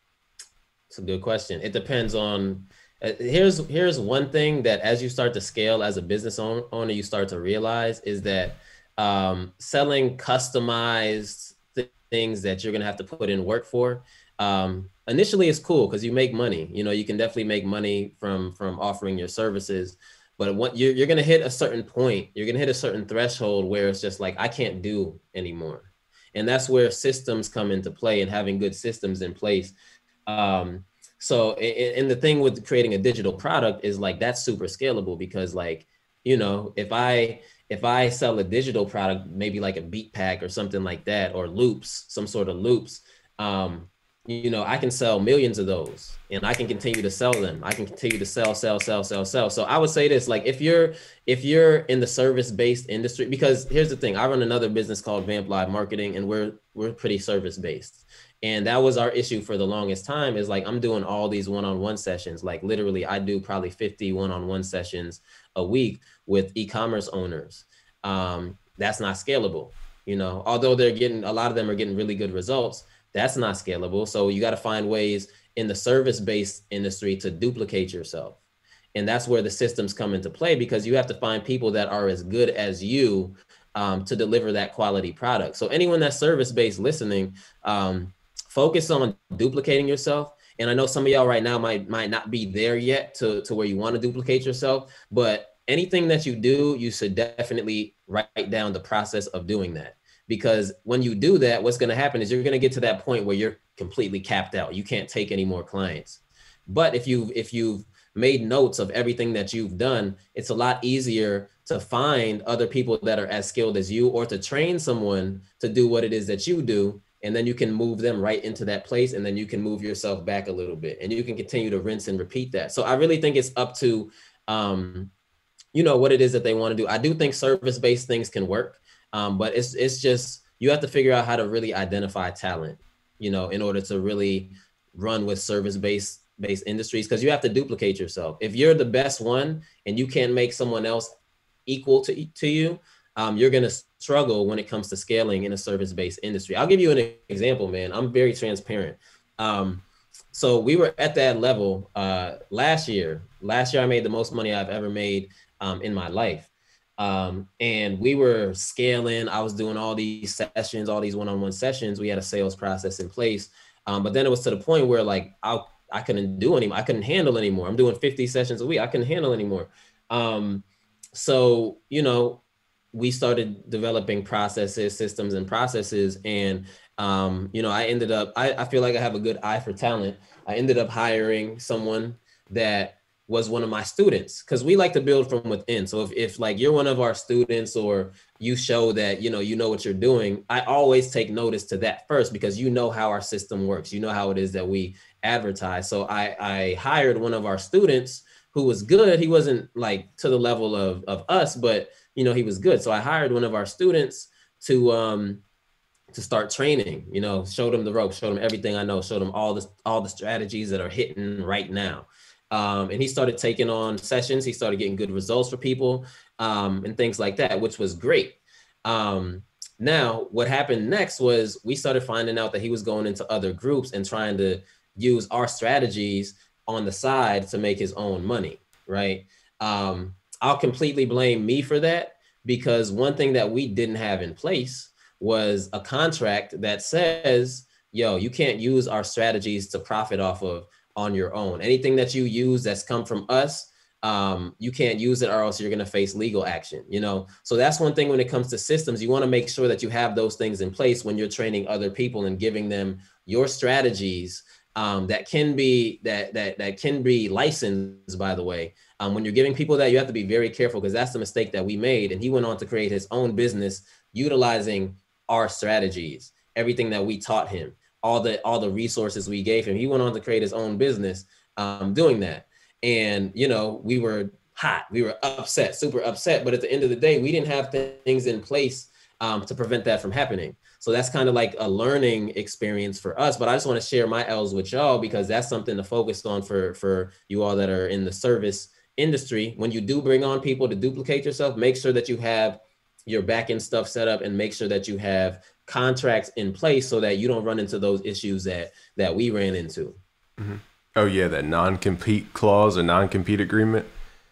It's a good question. It depends on, Uh, here's here's one thing that as you start to scale as a business owner, you start to realize is that um, selling customized th- things that you're gonna have to put in work for, um, initially it's cool because you make money. You know, you can definitely make money from from offering your services, but what you're you're gonna hit a certain point, you're gonna hit a certain threshold where it's just like I can't do anymore, and that's where systems come into play and having good systems in place. Um, So, and the thing with creating a digital product is like, that's super scalable because like, you know, if I, if I sell a digital product, maybe like a beat pack or something like that, or loops, some sort of loops, um, you know, I can sell millions of those and I can continue to sell them. I can continue to sell, sell, sell, sell, sell. So I would say this, like, if you're, if you're in the service-based industry, because here's the thing, I run another business called Vamp Live Marketing and we're, we're pretty service-based. And that was our issue for the longest time is like, I'm doing all these one-on-one sessions. Like literally I do probably fifty one-on-one sessions a week with e-commerce owners. Um, that's not scalable, you know, although they're getting, a lot of them are getting really good results. That's not scalable. So you got to find ways in the service-based industry to duplicate yourself. And that's where the systems come into play because you have to find people that are as good as you um, to deliver that quality product. So anyone that's service-based listening, um, focus on duplicating yourself. And I know some of y'all right now might might not be there yet to, to where you want to duplicate yourself, but anything that you do, you should definitely write down the process of doing that. Because when you do that, what's going to happen is you're going to get to that point where you're completely capped out. You can't take any more clients. But if you've, if you've made notes of everything that you've done, it's a lot easier to find other people that are as skilled as you or to train someone to do what it is that you do. And then you can move them right into that place. And then you can move yourself back a little bit and you can continue to rinse and repeat that. So I really think it's up to, um, you know, what it is that they want to do. I do think service-based things can work, um, but it's, it's just, you have to figure out how to really identify talent, you know, in order to really run with service-based based industries, because you have to duplicate yourself. If you're the best one and you can't make someone else equal to, to you, Um, you're going to struggle when it comes to scaling in a service-based industry. I'll give you an example, man. I'm very transparent. Um, so we were at that level uh, last year. Last year, I made the most money I've ever made um, in my life. Um, and we were scaling. I was doing all these sessions, all these one-on-one sessions. We had a sales process in place. Um, but then it was to the point where like I, I couldn't do anymore. I couldn't handle anymore. I'm doing fifty sessions a week. I couldn't handle anymore. Um, so, you know, we started developing processes, systems and processes. And, um, you know, I ended up, I, I feel like I have a good eye for talent. I ended up hiring someone that was one of my students, because we like to build from within. So if, if like you're one of our students, or you show that, you know, you know what you're doing, I always take notice to that first, because you know how our system works. You know how it is that we advertise. So I, I hired one of our students who was good. He wasn't like to the level of, of us, but you know, he was good. So I hired one of our students to, um, to start training, you know, showed him the ropes, showed him everything I know, showed him all the, all the strategies that are hitting right now. Um, and he started taking on sessions. He started getting good results for people, um, and things like that, which was great. Um, now, what happened next was we started finding out that he was going into other groups and trying to use our strategies on the side to make his own money, right? Um, I'll completely blame me for that, because one thing that we didn't have in place was a contract that says, yo, you can't use our strategies to profit off of on your own. Anything that you use that's come from us, um, you can't use it, or else you're going to face legal action, you know? So that's one thing when it comes to systems. You want to make sure that you have those things in place when you're training other people and giving them your strategies, um, that can be, that, that, that can be licensed, by the way. Um, when you're giving people that, you have to be very careful, because that's the mistake that we made. And he went on to create his own business utilizing our strategies, everything that we taught him, all the all the resources we gave him. He went on to create his own business, um, doing that. And, you know, we were hot, we were upset, super upset. But at the end of the day, we didn't have th- things in place, um, to prevent that from happening. So that's kind of like a learning experience for us. But I just want to share my L's with y'all, because that's something to focus on for, for you all that are in the service industry. When you do bring on people to duplicate yourself, make sure that you have your back-end stuff set up, and make sure that you have contracts in place so that you don't run into those issues that that we ran into. Mm-hmm. Oh yeah, that non-compete clause or non-compete agreement.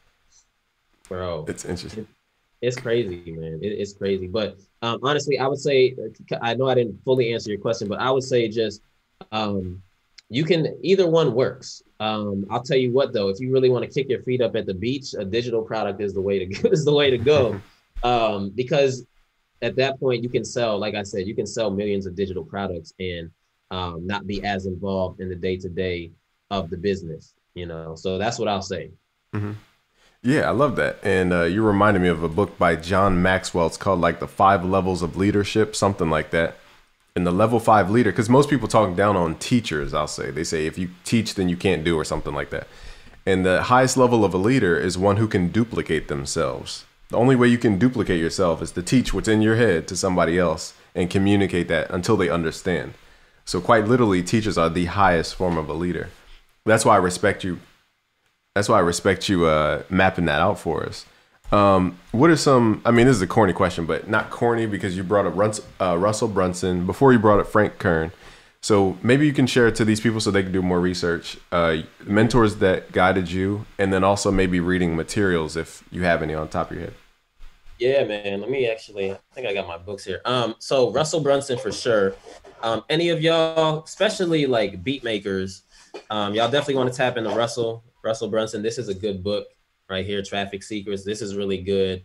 Bro, it's interesting. It's crazy, man. It, it's crazy. But um, honestly, I would say, I know I didn't fully answer your question, but I would say just um, you can, either one works. Um, I'll tell you what though, if you really want to kick your feet up at the beach, a digital product is the way to go, is the way to go. Um, because at that point you can sell, like I said, you can sell millions of digital products and um, not be as involved in the day-to-day of the business, you know? So that's what I'll say. Mm-hmm. Yeah, I love that. And uh, you reminded me of a book by John Maxwell. It's called like The Five Levels of Leadership, something like that. And the level five leader, because most people talk down on teachers, I'll say. They say if you teach, then you can't do, or something like that. And the highest level of a leader is one who can duplicate themselves. The only way you can duplicate yourself is to teach what's in your head to somebody else and communicate that until they understand. So quite literally, teachers are the highest form of a leader. That's why I respect you. That's why I respect you uh, mapping that out for us. Um, what are some, I mean, this is a corny question, but not corny because you brought up Runs, uh, Russell Brunson before you brought up Frank Kern. So maybe you can share it to these people so they can do more research, uh, mentors that guided you, and then also maybe reading materials if you have any on top of your head. Yeah, man. Let me actually, I think I got my books here. Um, so Russell Brunson for sure. Um, any of y'all, especially like beat makers, um, y'all definitely want to tap into Russell, Russell Brunson. This is a good book right here, Traffic Secrets. This is really good.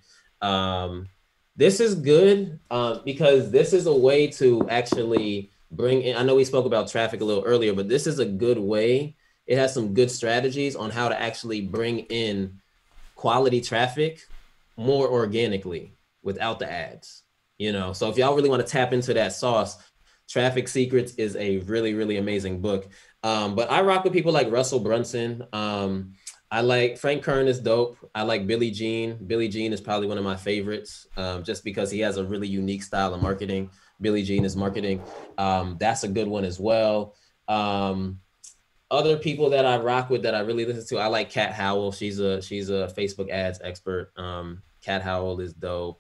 Um, this is good uh, because this is a way to actually bring in, I know we spoke about traffic a little earlier, but this is a good way. It has some good strategies on how to actually bring in quality traffic more organically without the ads, you know? So if y'all really want to tap into that sauce, Traffic Secrets is a really, really amazing book. Um, but I rock with people like Russell Brunson. Um, I like Frank Kern is dope. I like Billy Gene. Billy Gene is probably one of my favorites, um, just because he has a really unique style of marketing. Billy Gene is marketing. Um, that's a good one as well. Um, other people that I rock with that I really listen to, I like Kat Howell. She's a she's a Facebook ads expert. Um, Kat Howell is dope.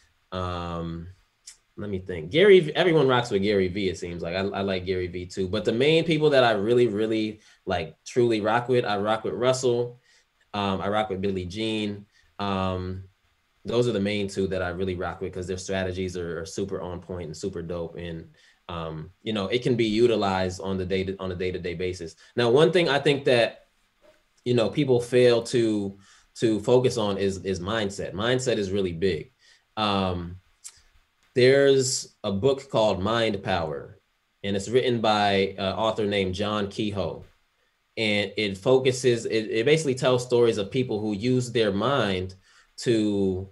Um, let me think. Gary, everyone rocks with Gary V, it seems like. I, I like Gary V too. But the main people that I really, really like truly rock with, I rock with Russell. Um, I rock with Billy Gene. Um, those are the main two that I really rock with because their strategies are, are super on point and super dope. And um, you know, it can be utilized on the day to, on a day-to-day basis. Now, one thing I think that, you know, people fail to to focus on is is mindset. Mindset is really big. Um, there's a book called Mind Power, and it's written by an author named John Kehoe. and it focuses, it, it basically tells stories of people who use their mind to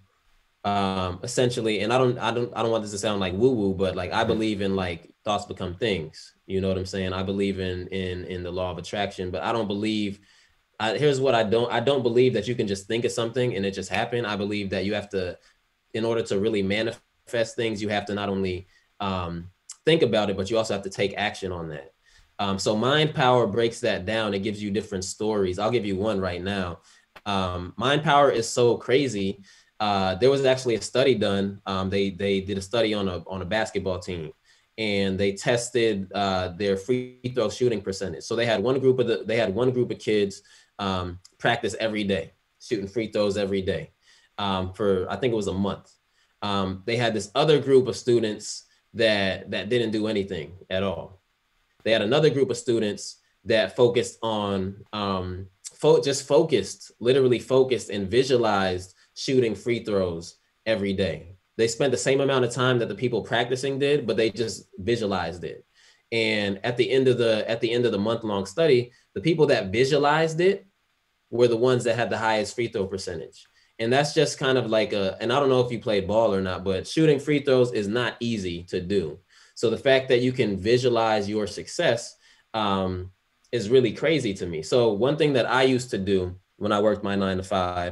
um essentially, and I don't I don't I don't want this to sound like woo woo, but like I believe in like thoughts become things. You know what I'm saying? I believe in in in the law of attraction, but I don't believe I, here's what I don't I don't believe that you can just think of something and it just happened. I believe that you have to, in order to really manifest things, you have to not only um think about it, but you also have to take action on that. Um, so mind power breaks that down. It gives you different stories. I'll give you one right now. Um, mind power is so crazy. Uh, there was actually a study done. Um, they they did a study on a on a basketball team, and they tested uh, their free throw shooting percentage. So they had one group of the they had one group of kids um, practice every day, shooting free throws every day um, for I think it was a month. Um, they had this other group of students that that didn't do anything at all. They had another group of students that focused on um, fo- just focused, literally focused and visualized shooting free throws every day. They spent the same amount of time that the people practicing did, but they just visualized it. And at the end of the at the end of the month-long study, the people that visualized it were the ones that had the highest free throw percentage. And that's just kind of like a, and I don't know if you played ball or not, but shooting free throws is not easy to do. So the fact that you can visualize your success um, is really crazy to me. So one thing that I used to do when I worked my nine to five,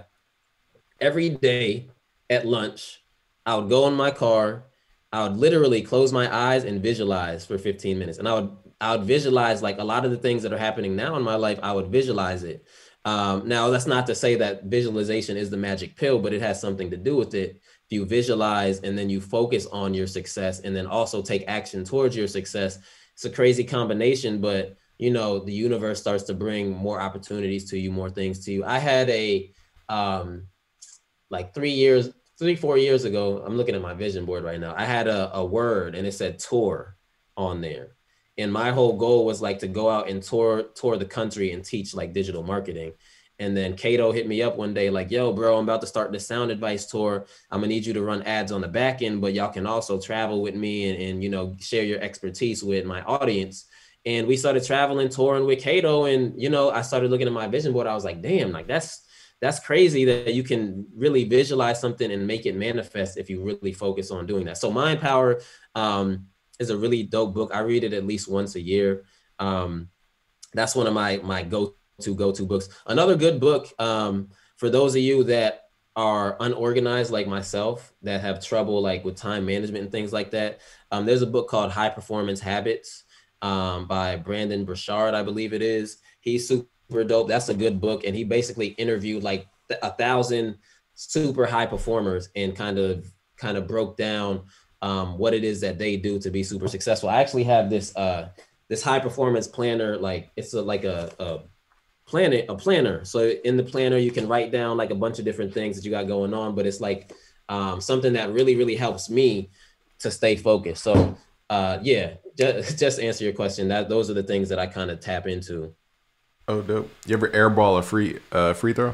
every day at lunch, I would go in my car, I would literally close my eyes and visualize for fifteen minutes. And I would, I would visualize like a lot of the things that are happening now in my life, I would visualize it. Um, now, that's not to say that visualization is the magic pill, but it has something to do with it. If you visualize and then you focus on your success and then also take action towards your success, it's a crazy combination, but you know, the universe starts to bring more opportunities to you, more things to you. I had a, um, like three years, three, four years ago, I'm looking at my vision board right now. I had a, a word and it said tour on there. And my whole goal was like to go out and tour, tour the country and teach like digital marketing. And then Cato hit me up one day like, yo, bro, I'm about to start the sound advice tour. I'm gonna need you to run ads on the back end, but y'all can also travel with me and, and, you know, share your expertise with my audience. And we started traveling, touring with Cato. And, you know, I started looking at my vision board. I was like, damn, like that's, that's crazy that you can really visualize something and make it manifest if you really focus on doing that. So Mind Power um, is a really dope book. I read it at least once a year. Um, that's one of my, my go to go-to books. Another good book um, for those of you that are unorganized like myself, that have trouble like with time management and things like that. Um, there's a book called High Performance Habits um, by Brendon Burchard, I believe it is. He's super dope. That's a good book. And he basically interviewed like a thousand super high performers and kind of kind of broke down um, what it is that they do to be super successful. I actually have this uh, this high performance planner, like it's a, like a, a planet, a planner. So in the planner, you can write down like a bunch of different things that you got going on, but it's like um, something that really, really helps me to stay focused. So uh, yeah, just, just answer your question. That those are the things that I kind of tap into. Oh, dope. You ever airball a free uh, free throw?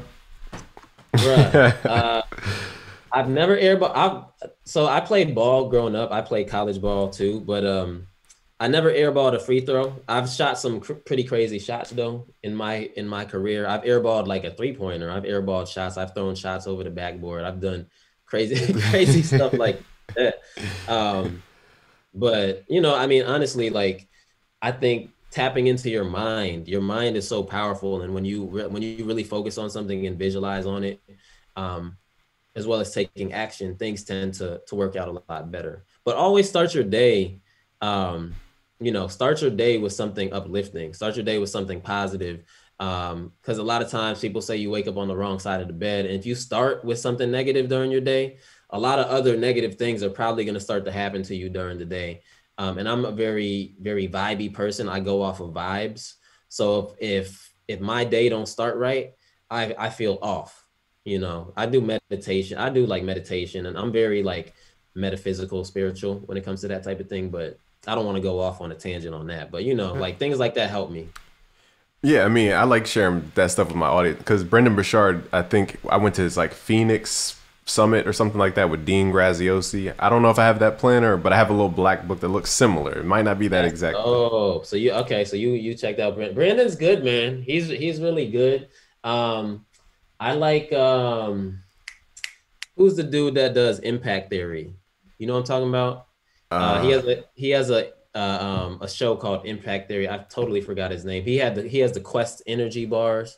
Bruh, uh, I've never airball. I've so I played ball growing up. I played college ball too, but um, I never airballed a free throw. I've shot some cr- pretty crazy shots though in my in my career. I've airballed like a three pointer. I've airballed shots. I've thrown shots over the backboard. I've done crazy crazy stuff like that. Um, but you know, I mean, honestly, like I think tapping into your mind, your mind is so powerful, and when you re- when you really focus on something and visualize on it, um, as well as taking action, things tend to to work out a lot better. But always start your day. Um, you know, start your day with something uplifting, start your day with something positive. Um, cause a lot of times people say you wake up on the wrong side of the bed. And if you start with something negative during your day, a lot of other negative things are probably going to start to happen to you during the day. Um, and I'm a very, very vibey person. I go off of vibes. So if, if, if my day don't start right, I, I feel off. You know, I do meditation. I do like meditation, and I'm very like metaphysical, spiritual when it comes to that type of thing. But I don't want to go off on a tangent on that, but you know, like things like that help me. Yeah, I mean, I like sharing that stuff with my audience because Brendon Burchard, I think I went to his like Phoenix Summit or something like that with Dean Graziosi. I don't know if I have that planner, but I have a little black book that looks similar. It might not be that That's exact though. oh, so you okay? So you you checked out Brandon. Brandon's good, man. He's he's really good. Um, I like um, who's the dude that does impact theory? You know what I'm talking about? Uh, he Uh, has a he has a uh, um a show called Impact Theory. I totally forgot his name. He had the he has the Quest energy bars.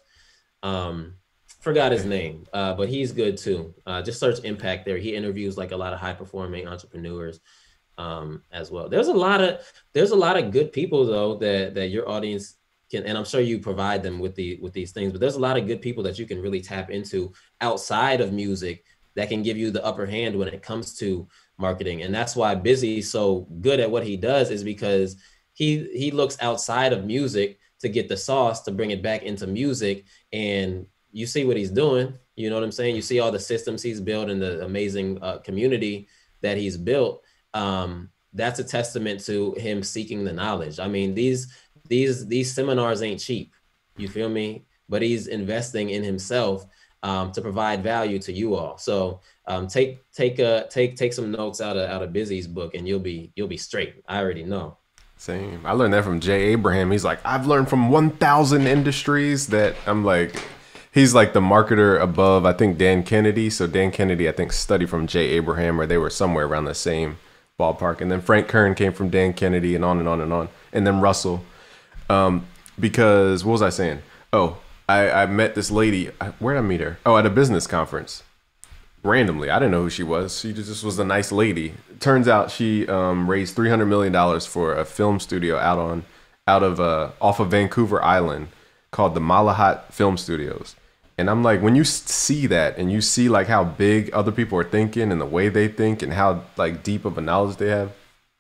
Um, Forgot his okay. name, uh, but he's good too. Uh, just search Impact there. He interviews like a lot of high performing entrepreneurs um, as well. There's a lot of there's a lot of good people though that that your audience can, and I'm sure you provide them with the with these things. But there's a lot of good people that you can really tap into outside of music that can give you the upper hand when it comes to marketing. And that's why Busy's so good at what he does, is because he he looks outside of music to get the sauce to bring it back into music. And you see what he's doing. You know what I'm saying? You see all the systems he's built and the amazing uh, community that he's built. Um, that's a testament to him seeking the knowledge. I mean, these these these seminars ain't cheap. You feel me? But he's investing in himself um, to provide value to you all. So um, take take uh, take take some notes out of out of Busy's book, and you'll be you'll be straight. I already know. Same. I learned that from Jay Abraham. He's like, I've learned from one thousand industries that I'm like, he's like the marketer above, I think, Dan Kennedy. So Dan Kennedy, I think, studied from Jay Abraham, or they were somewhere around the same ballpark. And then Frank Kern came from Dan Kennedy, and on and on and on. And then Russell. Um, because what was I saying? Oh, I, I met this lady. Where did I meet her? Oh, at a business conference. Randomly, I didn't know who she was. She just was a nice lady. Turns out she um, raised three hundred million dollars for a film studio out on out of uh, off of Vancouver Island called the Malahat Film Studios. And I'm like, when you see that and you see like how big other people are thinking and the way they think and how like deep of a knowledge they have,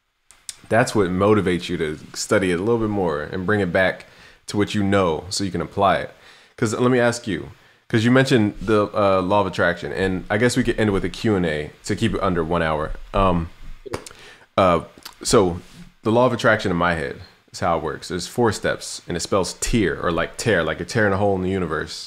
that's what motivates you to study it a little bit more and bring it back to what you know so you can apply it. Because let me ask you, because you mentioned the uh, law of attraction, and I guess we could end with a Q and A to keep it under one hour. Um, uh, so the law of attraction in my head is how it works. There's four steps, and it spells tear, or like tear, like you're tearing a hole in the universe.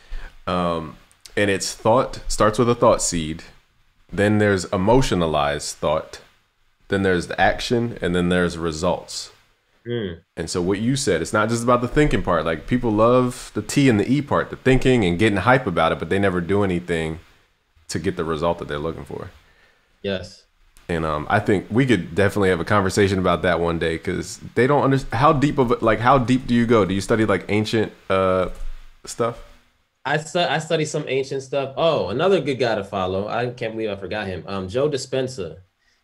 Um, and it's thought, starts with a thought seed. Then there's emotionalized thought. Then there's the action, and then there's results. Mm. And so what you said, it's not just about the thinking part. Like people love the T and the E part, the thinking and getting hype about it, but they never do anything to get the result that they're looking for. Yes. And um, I think we could definitely have a conversation about that one day, because they don't understand how deep of it. Like, how deep do you go? Do you study like ancient uh, stuff? I stu- I study some ancient stuff. Oh, another good guy to follow. I can't believe I forgot him. Um, Joe Dispenza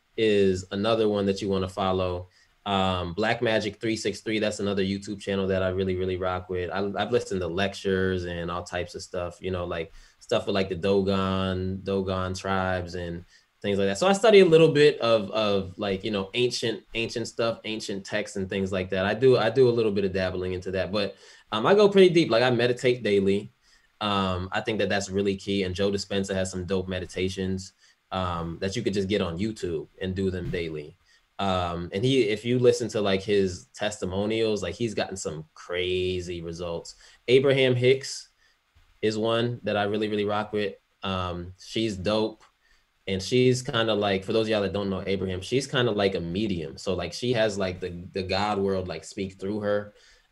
is another one that you want to follow. Um, Black Magic three six three, that's another YouTube channel that I really, really rock with. I, I've listened to lectures and all types of stuff, you know, like stuff with like the Dogon, Dogon tribes and things like that. So I study a little bit of, of like, you know, ancient, ancient stuff, ancient texts and things like that. I do, I do a little bit of dabbling into that, but um, I go pretty deep. Like I meditate daily. Um, I think that that's really key. And Joe Dispenza has some dope meditations um, that you could just get on YouTube and do them daily. Um, and he, if you listen to like his testimonials, like he's gotten some crazy results. Abraham Hicks is one that I really, really rock with. Um, she's dope. And she's kind of like, for those of y'all that don't know Abraham, she's kind of like a medium. So like she has like the, the God world, like speak through her.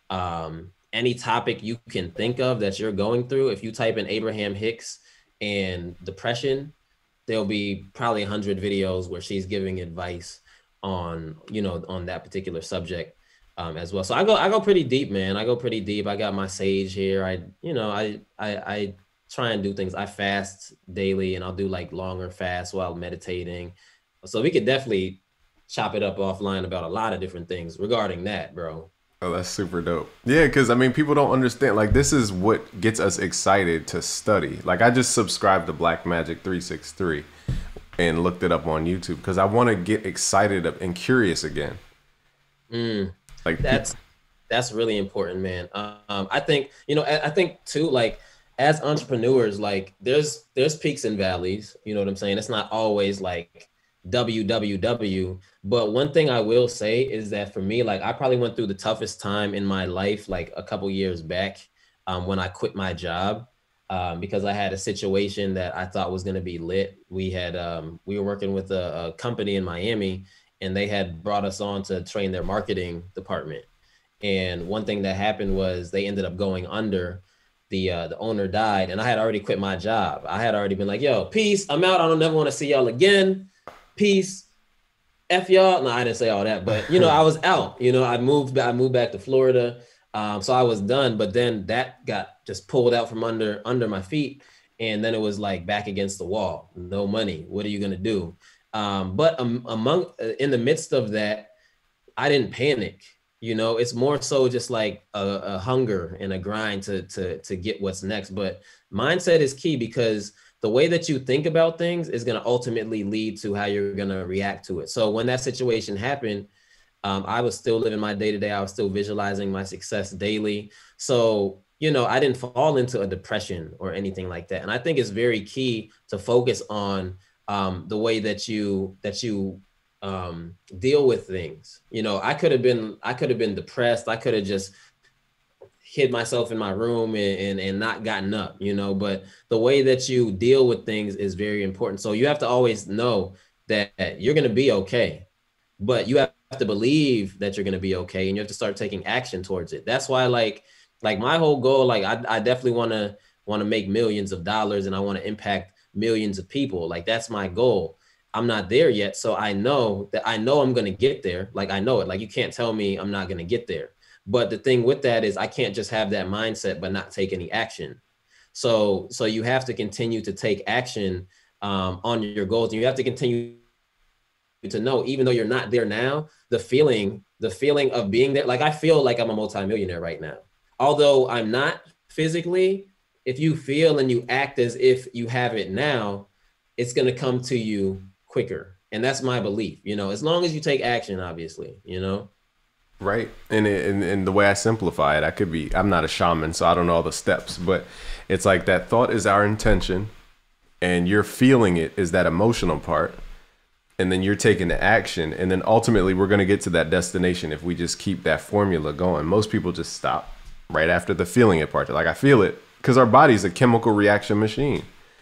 Um, any topic you can think of that you're going through, if you type in Abraham Hicks and depression, there'll be probably a hundred videos where she's giving advice on, you know, on that particular subject um, as well. So I go, I go pretty deep, man. I go pretty deep. I got my sage here. I, you know, I, I, I try and do things. I fast daily and I'll do like longer fasts while meditating. So we could definitely chop it up offline about a lot of different things regarding that, bro. Oh, that's super dope. Yeah, because I mean, people don't understand. Like, this is what gets us excited to study. Like, I just subscribed to Black Magic three six three and looked it up on YouTube because I want to get excited and curious again. Mm, Like, that's that's really important, man. Um, I think you know. I, I think too. Like, as entrepreneurs, like there's there's peaks and valleys. You know what I'm saying? It's not always like W W W. But one thing I will say is that for me, like I probably went through the toughest time in my life, like a couple years back, um, when I quit my job. um, because I had a situation that I thought was going to be lit. We had um, we were working with a, a company in Miami, and they had brought us on to train their marketing department. And one thing that happened was they ended up going under. The uh, the owner died, and I had already quit my job. I had already been like, "Yo, peace. I'm out. I don't never want to see y'all again. Peace. F y'all." No, I didn't say all that, but you know, I was out. You know, I moved. I moved back to Florida, um, so I was done. But then that got just pulled out from under under my feet, and then it was like back against the wall. No money. What are you gonna do? Um, but um, among in the midst of that, I didn't panic. You know, it's more so just like a, a hunger and a grind to to to get what's next. But mindset is key, because the way that you think about things is going to ultimately lead to how you're going to react to it. So when that situation happened, um, I was still living my day to day. I was still visualizing my success daily. So, you know, I didn't fall into a depression or anything like that. And I think it's very key to focus on um, the way that you that you um, deal with things. You know, I could have been, I could have been depressed. I could have just hid myself in my room and, and, and not gotten up, you know, but the way that you deal with things is very important. So you have to always know that you're going to be okay, but you have to believe that you're going to be okay. And you have to start taking action towards it. That's why, like, like my whole goal, like I, I definitely want to, want to make millions of dollars, and I want to impact millions of people. Like, that's my goal. I'm not there yet. So I know that I know I'm going to get there. Like, I know it. Like, you can't tell me I'm not going to get there. But the thing with that is I can't just have that mindset, but not take any action. So, so you have to continue to take action um, on your goals. And you have to continue to know, even though you're not there now, the feeling, the feeling of being there. Like, I feel like I'm a multimillionaire right now. Although I'm not physically, if you feel and you act as if you have it now, it's going to come to you quicker. And that's my belief, you know, as long as you take action, obviously, you know. Right. And, it, and and the way I simplify it, I could be, I'm not a shaman, so I don't know all the steps, but it's like that thought is our intention, and you're feeling it is that emotional part. And then you're taking the action. And then ultimately we're going to get to that destination if we just keep that formula going. Most people just stop right after the feeling it part. They're like, I feel it, because our body's a chemical reaction machine.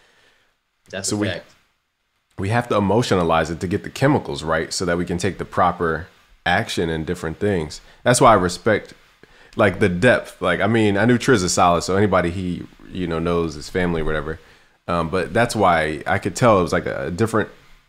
That's so a fact. We, we have to emotionalize it to get the chemicals right, so that we can take the proper action and different things. That's why I respect like the depth. Like, I mean, I knew Triz is solid, so anybody he, you know, knows his family or whatever. Um, but that's why I could tell it was like a different,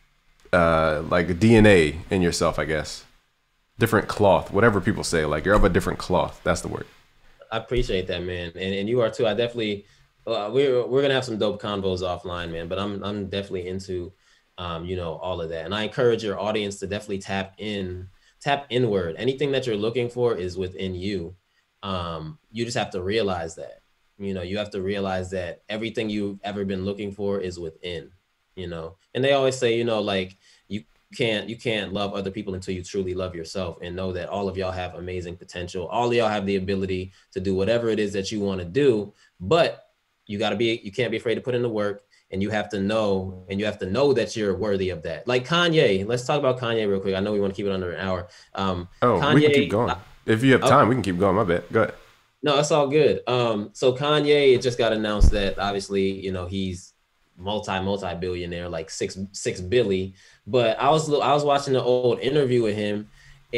uh, like D N A in yourself, I guess. Different cloth, whatever people say, like you're of a different cloth. That's the word. I appreciate that, man. And, and you are too. I definitely, uh, we're, we're going to have some dope convos offline, man, but I'm, I'm definitely into, um, you know, all of that. And I encourage your audience to definitely tap in, tap inward. Anything that you're looking for is within you. Um, you just have to realize that, you know, you have to realize that everything you've ever been looking for is within, you know. And they always say, you know, like you can't, you can't love other people until you truly love yourself, and know that all of y'all have amazing potential. All of y'all have the ability to do whatever it is that you want to do, but you got to be, you can't be afraid to put in the work. And you have to know, and you have to know that you're worthy of that. Like Kanye, let's talk about Kanye real quick. I know we want to keep it under an hour. Um, oh, Kanye, we can keep going. If you have time, oh, we can keep going. My bad. Go ahead. No, it's all good. Um, so Kanye, it just got announced that obviously, you know, he's multi, multi-billionaire, like six, six billy. But I was, I was watching an old interview with him,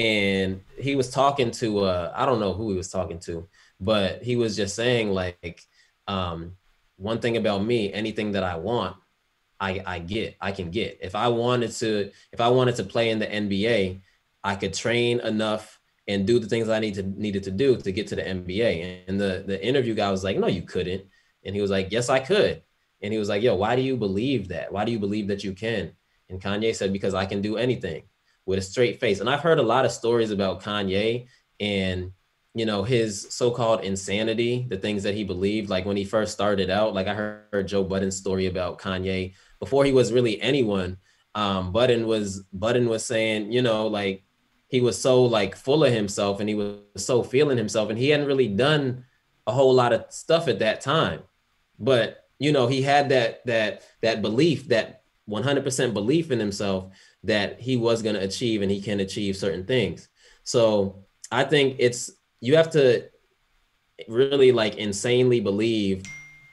and he was talking to, uh, I don't know who he was talking to, but he was just saying like, um, one thing about me, anything that I want, I, I get, I can get. If I wanted to, if I wanted to play in the N B A, I could train enough and do the things I need to needed to do to get to the N B A. And the, the interview guy was like, no, you couldn't. And he was like, yes, I could. And he was like, yo, why do you believe that? Why do you believe that you can? And Kanye said, because I can do anything, with a straight face. And I've heard a lot of stories about Kanye and, you know, his so-called insanity, the things that he believed, like when he first started out. Like I heard, heard Joe Budden's story about Kanye before he was really anyone. Um, Budden was Budden was saying, you know, like he was so like full of himself, and he was so feeling himself, and he hadn't really done a whole lot of stuff at that time. But, you know, he had that that that belief, that one hundred percent belief in himself, that he was going to achieve, and he can achieve certain things. So I think it's, you have to really like insanely believe,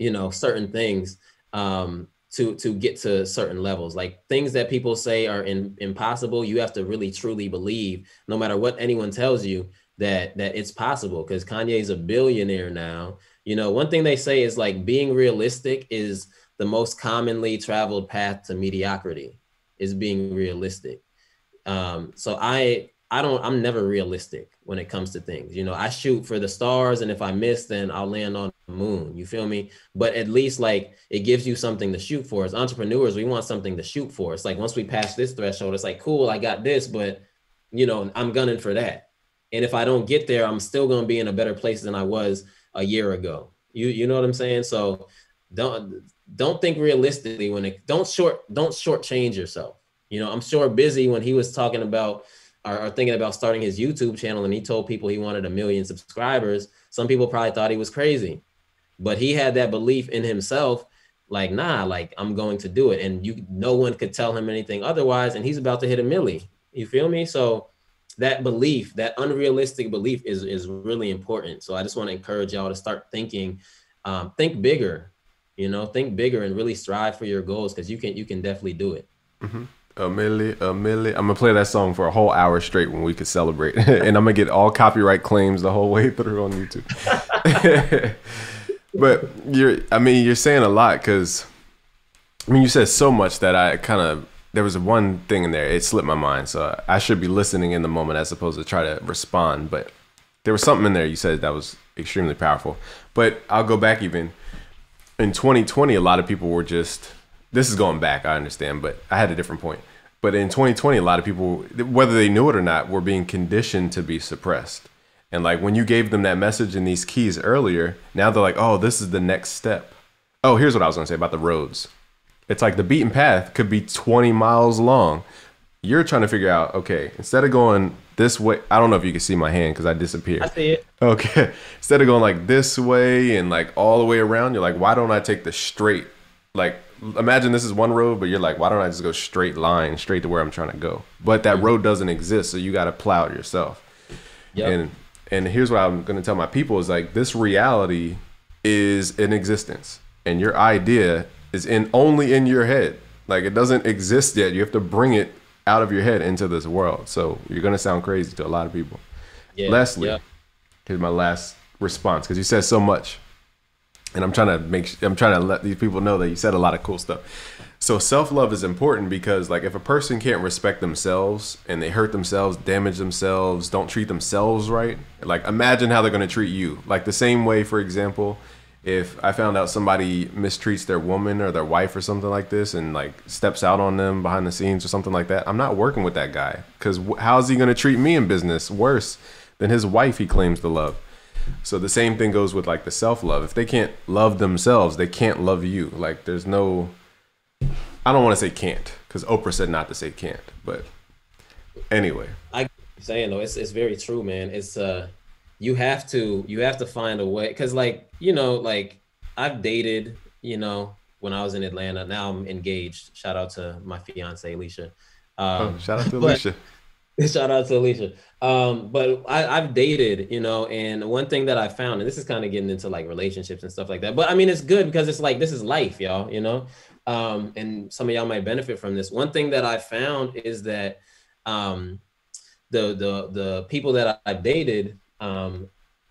you know, certain things um, to to get to certain levels. Like things that people say are in, impossible, you have to really truly believe, no matter what anyone tells you, that that it's possible. Because Kanye's a billionaire now. You know, one thing they say is like being realistic is the most commonly traveled path to mediocrity, is being realistic. Um, so I I don't I'm never realistic when it comes to things. You know, I shoot for the stars, and if I miss, then I'll land on the moon. You feel me? But at least like it gives you something to shoot for. As entrepreneurs, we want something to shoot for. It's like once we pass this threshold, it's like cool, I got this, but you know, I'm gunning for that. And if I don't get there, I'm still gonna be in a better place than I was a year ago. You you know what I'm saying? So don't don't think realistically when it don't short don't shortchange yourself. You know, I'm sure Busy, when he was talking about or, or thinking about starting his YouTube channel and he told people he wanted a million subscribers, some people probably thought he was crazy, but he had that belief in himself, like, nah, like I'm going to do it. And you, no one could tell him anything otherwise. And he's about to hit a milli. You feel me? So that belief, that unrealistic belief is, is really important. So I just want to encourage y'all to start thinking, um, think bigger, you know, think bigger and really strive for your goals. Cause you can, you can definitely do it. Mm-hmm. A milli, a milli. I'm gonna play that song for a whole hour straight when we could celebrate, and I'm gonna get all copyright claims the whole way through on YouTube. But you're, I mean, you're saying a lot because, I mean, you said so much that I kind of, there was one thing in there, it slipped my mind. So I should be listening in the moment as opposed to try to respond. But there was something in there you said that was extremely powerful. But I'll go back even. In twenty twenty, a lot of people were just, this is going back, I understand, but I had a different point. But in twenty twenty, a lot of people, whether they knew it or not, were being conditioned to be suppressed. And like when you gave them that message and these keys earlier, now they're like, oh, this is the next step. Oh, here's what I was gonna say about the roads. It's like the beaten path could be twenty miles long. You're trying to figure out, okay, instead of going this way, I don't know if you can see my hand because I disappeared. I see it. Okay. Instead of going like this way and like all the way around, you're like, why don't I take the straight, like, imagine this is one road, but you're like, why don't I just go straight line, straight to where I'm trying to go? But that road doesn't exist, so you got to plow it yourself. Yep. And and here's what I'm going to tell my people is like, this reality is in existence, and your idea is in only in your head. Like it doesn't exist yet. You have to bring it out of your head into this world. So you're going to sound crazy to a lot of people. Yeah. Leslie, yep. Here's my last response because you said so much. And I'm trying to make, I'm trying to let these people know that you said a lot of cool stuff. So self-love is important because like if a person can't respect themselves and they hurt themselves, damage themselves, don't treat themselves right, like imagine how they're going to treat you. Like the same way, for example, if I found out somebody mistreats their woman or their wife or something like this and like steps out on them behind the scenes or something like that, I'm not working with that guy because how's he going to treat me in business worse than his wife he claims to love? So the same thing goes with like the self-love. If they can't love themselves, they can't love you. Like there's no, I don't want to say can't because Oprah said not to say can't, but anyway. I saying though, it's, it's very true, man. It's uh, you have to, you have to find a way. Cause like, you know, like I've dated, you know, when I was in Atlanta, now I'm engaged. Shout out to my fiance, Alicia. Um, oh, shout out to but, Alicia. Shout out to Alicia. Um, but I, I've dated, you know, and one thing that I found, and this is kind of getting into like relationships and stuff like that, but I mean, it's good because it's like, this is life, y'all, you know, um, and some of y'all might benefit from this. One thing that I found is that um, the, the, the people that I've dated, um,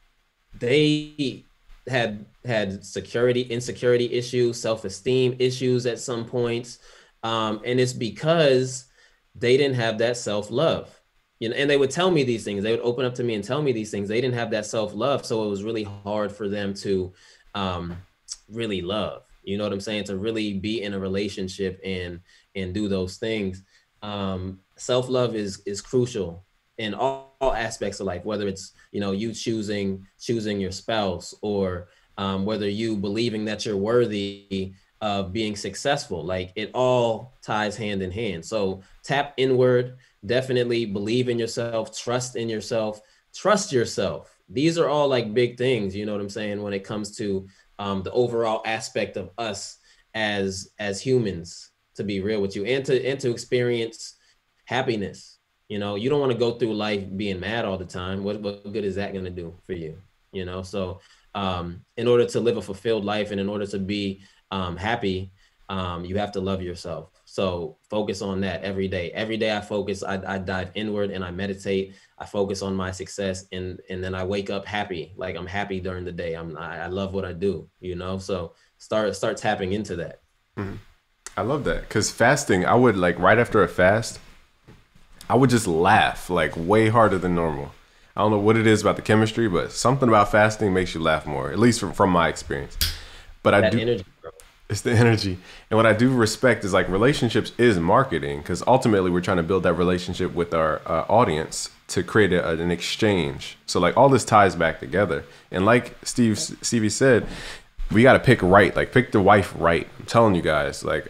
they had, had security, insecurity issues, self-esteem issues at some points. Um, and it's because they didn't have that self-love, you know, and they would tell me these things. They would open up to me and tell me these things. They didn't have that self-love. So it was really hard for them to um, really love, you know what I'm saying? To really be in a relationship and, and do those things. Um, self-love is, is crucial in all, all aspects of life, whether it's, you know, you choosing, choosing your spouse or um, whether you believing that you're worthy of being successful. Like it all ties hand in hand. So tap inward, definitely believe in yourself, trust in yourself, trust yourself. These are all like big things, you know what I'm saying, when it comes to um, the overall aspect of us as as humans, to be real with you, and to and to experience happiness. You know, you don't want to go through life being mad all the time. What what good is that going to do for you? You know, so um, in order to live a fulfilled life and in order to be um, happy, um, you have to love yourself. So focus on that every day. Every day I focus, I, I dive inward and I meditate. I focus on my success, and and then I wake up happy. Like I'm happy during the day. I'm I, I love what I do, you know? So start start tapping into that. Mm-hmm. I love that, because fasting, I would like right after a fast, I would just laugh like way harder than normal. I don't know what it is about the chemistry, but something about fasting makes you laugh more, at least from, from my experience. But I That do. energy, bro. It's the energy. And what I do respect is like relationships is marketing, because ultimately we're trying to build that relationship with our uh, audience to create a, an exchange. So like all this ties back together. And like Steve Stevie said, we got to pick right, like pick the wife right. I'm telling you guys, like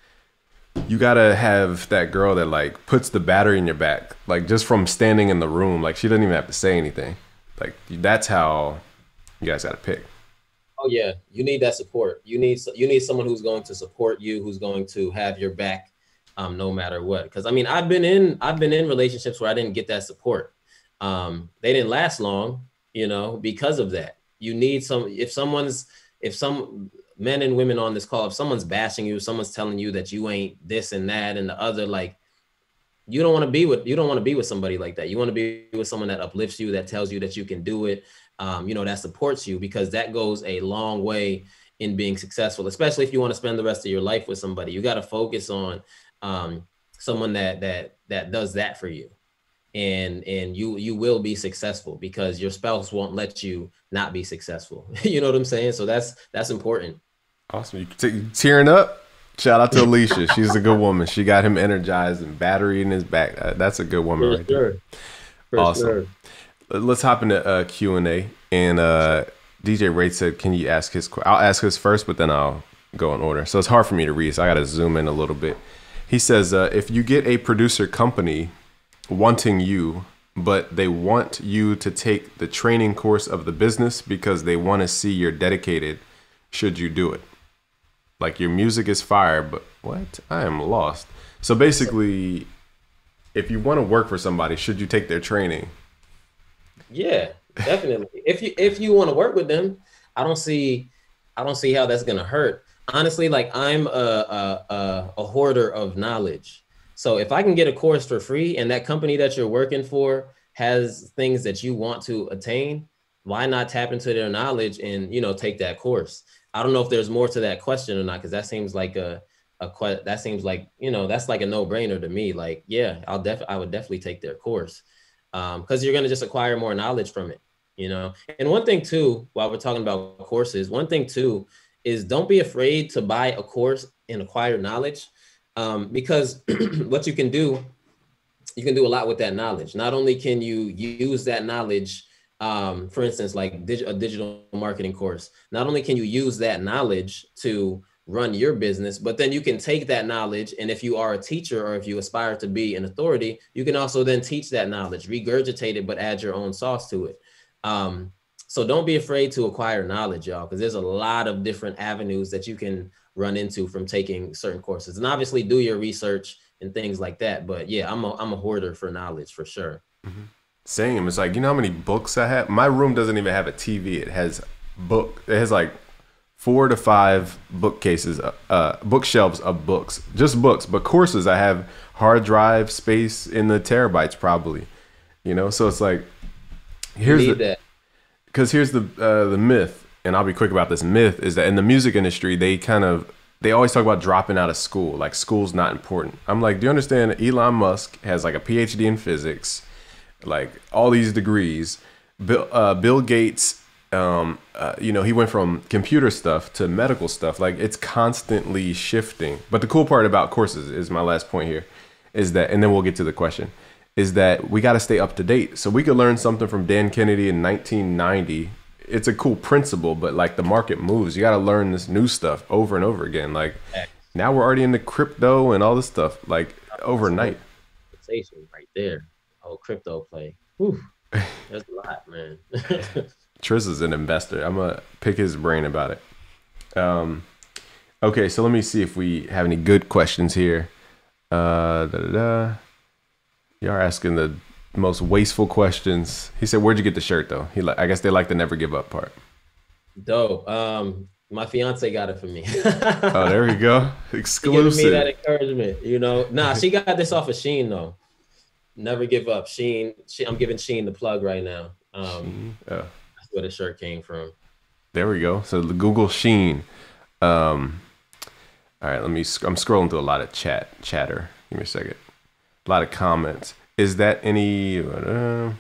you got to have that girl that like puts the battery in your back, like just from standing in the room. Like she doesn't even have to say anything. Like that's how you guys got to pick. Oh yeah, you need that support. You need you need someone who's going to support you, who's going to have your back, um, no matter what. Because I mean, I've been in I've been in relationships where I didn't get that support. Um, they didn't last long, you know, because of that. You need some. If someone's if some men and women on this call, if someone's bashing you, someone's telling you that you ain't this and that and the other, like you don't want to be with you don't want to be with somebody like that. You want to be with someone that uplifts you, that tells you that you can do it. Um, you know, that supports you, because that goes a long way in being successful, especially if you want to spend the rest of your life with somebody. You got to focus on um, someone that that that does that for you, and and you you will be successful, because your spouse won't let you not be successful. You know what I'm saying? So that's that's important. Awesome. You t- tearing up. Shout out to Alicia. She's a good woman. She got him energized and battery in his back. Uh, that's a good woman, For right sure. there. For Awesome. sure. Let's hop into uh, Q and A. And uh, D J Ray said, "Can you ask his? Qu- I'll ask his first, but then I'll go in order. So it's hard for me to read, so I got to zoom in a little bit." He says, uh, "If you get a producer company wanting you, but they want you to take the training course of the business because they want to see you're dedicated, should you do it? Like your music is fire, but what? I am lost." So basically, if you want to work for somebody, should you take their training? Yeah, definitely. If you if you want to work with them, I don't see I don't see how that's gonna hurt. Honestly, like I'm a a, a a hoarder of knowledge. So if I can get a course for free and that company that you're working for has things that you want to attain, why not tap into their knowledge and, you know, take that course? I don't know if there's more to that question or not, because that seems like a a que- that seems like, you know, that's like a no-brainer to me. Like, yeah, I'll def I would definitely take their course. Um, because you're going to just acquire more knowledge from it, you know. And one thing too, while we're talking about courses, one thing too is don't be afraid to buy a course and acquire knowledge, um, because what you can do, you can do a lot with that knowledge. Not only can you use that knowledge, um, for instance, like dig- a digital marketing course, not only can you use that knowledge to run your business, but then you can take that knowledge, and if you are a teacher or if you aspire to be an authority, you can also then teach that knowledge, regurgitate it, but add your own sauce to it. Um, so don't be afraid to acquire knowledge, y'all, because there's a lot of different avenues that you can run into from taking certain courses. And obviously do your research and things like that. But yeah, I'm a, I'm a hoarder for knowledge for sure. Mm-hmm. Same. It's like, you know how many books I have? My room doesn't even have a T V. It has book. It has like four to five bookcases, uh, bookshelves of books, just books. But courses, I have hard drive space in the terabytes probably, you know? So it's like, here's You need the, that. because here's the, uh, the myth, and I'll be quick about this myth, is that in the music industry, they kind of, they always talk about dropping out of school. Like school's not important. I'm like, do you understand Elon Musk has like a P H D in physics, like all these degrees. Bill, uh, Bill Gates, um uh, you know, he went from computer stuff to medical stuff. Like it's constantly shifting. But the cool part about courses is my last point here is that, and then we'll get to the question, is that we got to stay up to date. So we could learn something from Dan Kennedy in nineteen ninety. It's a cool principle, but like the market moves, you got to learn this new stuff over and over again. Like now we're already into crypto and all this stuff like overnight. Right there. Oh, crypto play. Whew. That's a lot, man. Tris is an investor. I'm gonna pick his brain about it. Um, okay, so let me see if we have any good questions here. Uh, da, da, da. Y'all are asking the most wasteful questions. He said, "Where'd you get the shirt, though?" He like, I guess they like the never give up part. Dope. Um, my fiance got it for me. Oh, there we go. She giving me that Exclusive. encouragement, you know. Nah, she got this off of Sheen though. Never give up. Sheen, she, I'm giving Sheen the plug right now. Um, Sheen. Oh, that's where the shirt came from. there we go. So the Google Sheen. Um, all right, let me. I'm scrolling through a lot of chat chatter. Give me a second. A lot of comments. Is that any? Uh,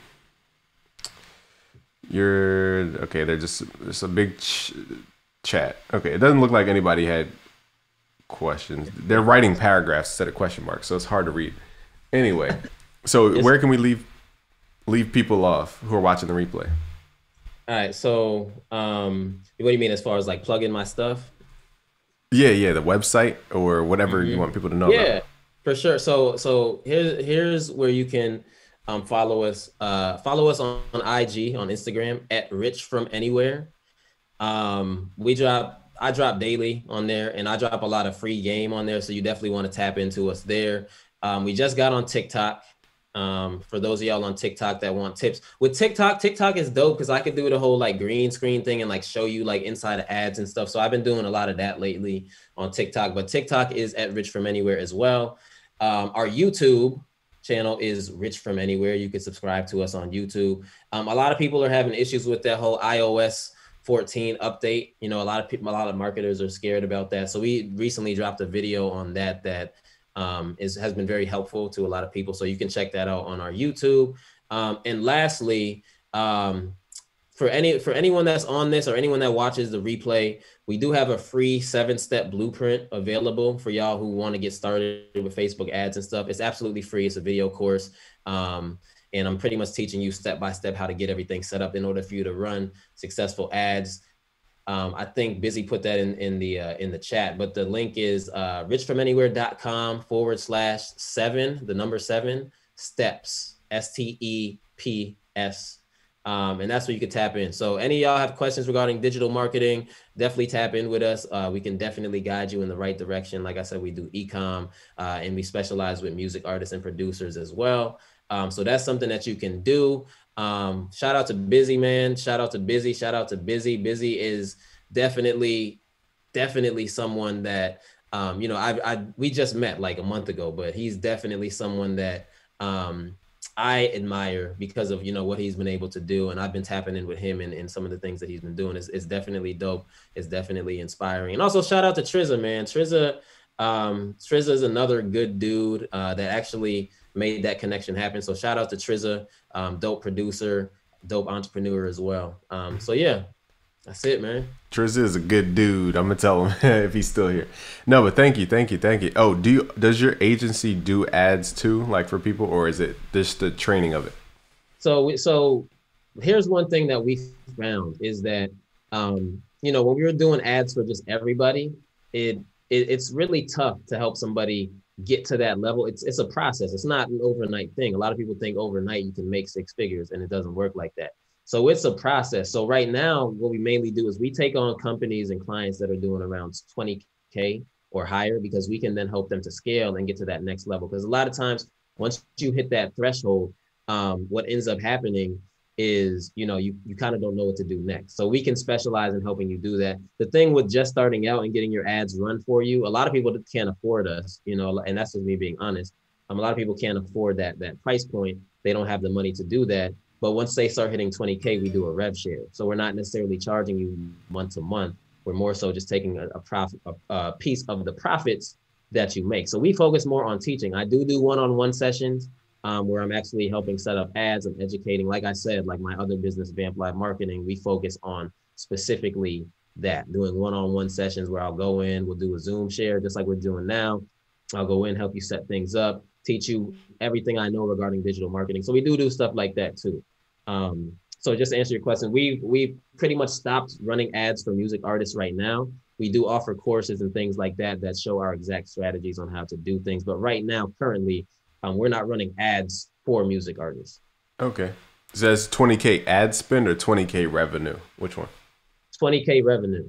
you're okay. They're just it's a big ch- chat. Okay, it doesn't look like anybody had questions. They're writing paragraphs instead of question marks, so it's hard to read. Anyway, so It's, where can we leave leave people off who are watching the replay? all right. So, um, what do you mean as far as like plugging my stuff? Yeah, yeah, the website or whatever you Mhm. want people to know about. Yeah, for sure. So so here's here's where you can um follow us. Uh follow us on, on I G, on Instagram at Rich From Anywhere. Um we drop I drop daily on there, and I drop a lot of free game on there. So you definitely want to tap into us there. Um we just got on TikTok. Um, for those of y'all on TikTok that want tips with TikTok, TikTok is dope because I could do the whole like green screen thing and like show you like inside of ads and stuff. So I've been doing a lot of that lately on TikTok, but TikTok is at Rich From Anywhere as well. Um, our YouTube channel is Rich From Anywhere. You can subscribe to us on YouTube. Um, a lot of people are having issues with that whole i O S fourteen update. You know, a lot of people, a lot of marketers are scared about that. So we recently dropped a video on that that um, is has been very helpful to a lot of people. So you can check that out on our YouTube. Um, and lastly, um, for any for anyone that's on this or anyone that watches the replay, we do have a free seven-step blueprint available for y'all who want to get started with Facebook ads and stuff. It's absolutely free. It's a video course. Um, and I'm pretty much teaching you step by step how to get everything set up in order for you to run successful ads. Um, I think Busy put that in, in the uh, in the chat, but the link is uh, richfromanywhere.com forward slash seven, the number seven, steps, S T E P S. Um, and that's where you can tap in. So any of y'all have questions regarding digital marketing, definitely tap in with us. Uh, we can definitely guide you in the right direction. Like I said, we do e-com uh, and we specialize with music artists and producers as well. Um, so that's something that you can do. Um, shout out to Busy, man. Shout out to Busy. Shout out to Busy. Busy is definitely, definitely someone that, um, you know, I, I, we just met like a month ago, but he's definitely someone that um, I admire because of, you know, what he's been able to do. And I've been tapping in with him and, and some of the things that he's been doing. It's, it's definitely dope. It's definitely inspiring. And also shout out to Trizza, man. Trizza, um, Trizza is another good dude uh, that actually made that connection happen. So shout out to Trizza, um, dope producer, dope entrepreneur as well. Um, so yeah, that's it, man. Trizza is a good dude. I'm gonna tell him if he's still here. No, but thank you, thank you, thank you. Oh, do you does your agency do ads too, like for people, or is it just the training of it? So so here's one thing that we found is that um, you know, when we were doing ads for just everybody, it, it it's really tough to help somebody get to that level. It's it's a process. It's not an overnight thing. A lot of people think overnight you can make six figures, and it doesn't work like that. So it's a process. So right now, what we mainly do is we take on companies and clients that are doing around twenty K or higher, because we can then help them to scale and get to that next level. Because a lot of times, once you hit that threshold, um, what ends up happening is, you know, you, you kind of don't know what to do next. So we can specialize in helping you do that. The thing with just starting out and getting your ads run for you, a lot of people can't afford us, you know, and that's just me being honest. Um, a lot of people can't afford that, that price point. They don't have the money to do that. But once they start hitting twenty K, we do a rev share. So we're not necessarily charging you month to month. We're more so just taking a, a profit, a, a piece of the profits that you make. So we focus more on teaching. I do do one-on-one sessions um, where I'm actually helping set up ads and educating. Like I said, like my other business, Vamp Live Marketing, we focus on specifically that, doing one-on-one sessions where I'll go in, we'll do a Zoom share, just like we're doing now. I'll go in, help you set things up, teach you everything I know regarding digital marketing. So we do do stuff like that too. Um, so just to answer your question, we we pretty much stopped running ads for music artists right now. We do offer courses and things like that that show our exact strategies on how to do things. But right now, currently, um, we're not running ads for music artists. Okay. So that's twenty K ad spend or twenty K revenue? Which one? twenty K revenue.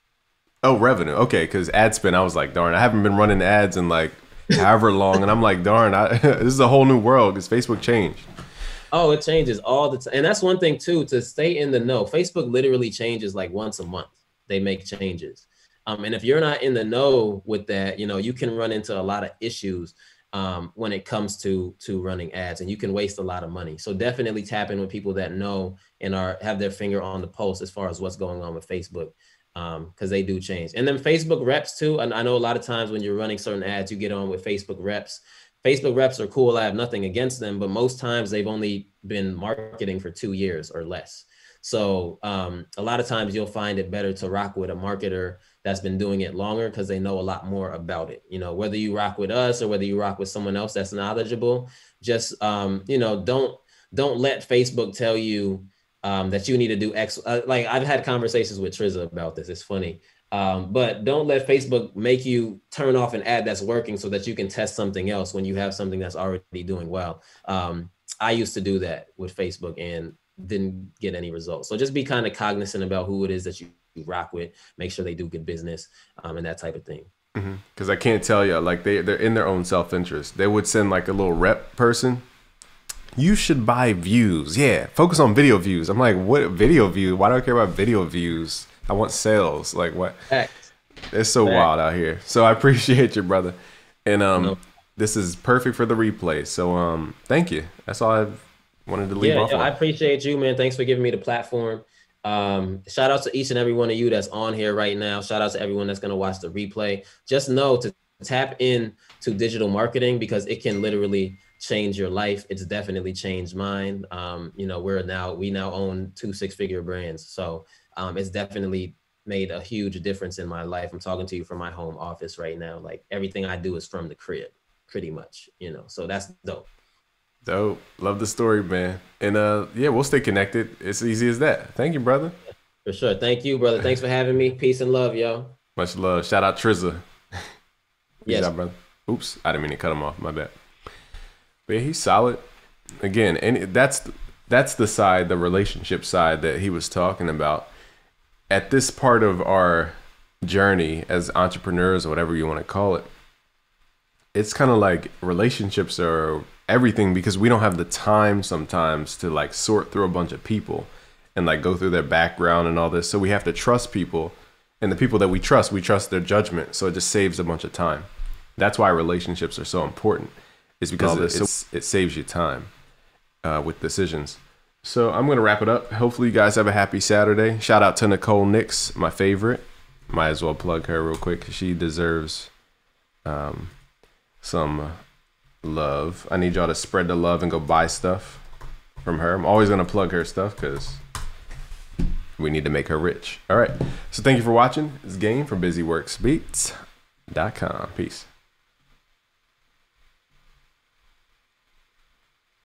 Oh, revenue. Okay, because ad spend, I was like, darn, I haven't been running ads in like however long. And I'm like, darn, I, this is a whole new world because Facebook changed. Oh, it changes all the time. And that's one thing too, to stay in the know. Facebook literally changes like once a month. They make changes. Um, and if you're not in the know with that, you know, you can run into a lot of issues um, when it comes to to running ads, and you can waste a lot of money. So definitely tap in with people that know and are have their finger on the pulse as far as what's going on with Facebook, because um, they do change. And then Facebook reps too. And I know a lot of times when you're running certain ads, you get on with Facebook reps. Facebook reps are cool. I have nothing against them, but most times they've only been marketing for two years or less. So um, a lot of times you'll find it better to rock with a marketer that's been doing it longer because they know a lot more about it. You know, whether you rock with us or whether you rock with someone else that's knowledgeable, just, um, you know, don't, don't let Facebook tell you um, that you need to do X. Uh, like I've had conversations with Trizza about this. It's funny. Um, but don't let Facebook make you turn off an ad that's working so that you can test something else when you have something that's already doing well. Um, I used to do that with Facebook and didn't get any results. So just be kind of cognizant about who it is that you rock with, make sure they do good business um, and that type of thing. Because mm-hmm. I can't tell you, like they, they're in their own self-interest. They would send like a little rep person. You should buy views. Yeah, focus on video views. I'm like, what video views? Why do I care about video views? I want sales. Like what? Facts. It's so Facts. wild out here. So I appreciate you, brother. And um, no. this is perfect for the replay. So um, thank you. That's all I wanted to leave yeah, off yo, on. I appreciate you, man. Thanks for giving me the platform. Um, shout out to each and every one of you that's on here right now. Shout out to everyone that's going to watch the replay. Just know to tap in to digital marketing because it can literally change your life. It's definitely changed mine. Um, you know, we're now, we now own two six figure brands. So Um, it's definitely made a huge difference in my life. I'm talking to you from my home office right now. Like everything I do is from the crib, pretty much, you know, so that's dope. Dope. Love the story, man. And uh, yeah, we'll stay connected. It's easy as that. Thank you, brother. For sure. Thank you, brother. Thanks for having me. Peace and love, yo. Much love. Shout out Trizza. Yes, out, brother. Oops. I didn't mean to cut him off. My bad. But yeah, he's solid. Again, and that's, that's the side, the relationship side that he was talking about. At this part of our journey as entrepreneurs or whatever you want to call it, it's kind of like relationships are everything because we don't have the time sometimes to like sort through a bunch of people and like go through their background and all this. So we have to trust people, and the people that we trust, we trust their judgment. So it just saves a bunch of time. That's why relationships are so important, is because it, it's, it saves you time uh, with decisions. So I'm going to wrap it up. Hopefully you guys have a happy Saturday. Shout out to Nicole Nix, my favorite. Might as well plug her real quick. She deserves um, some love. I need y'all to spread the love and go buy stuff from her. I'm always going to plug her stuff because we need to make her rich. All right. So thank you for watching. This game from busy works beats dot com. Peace.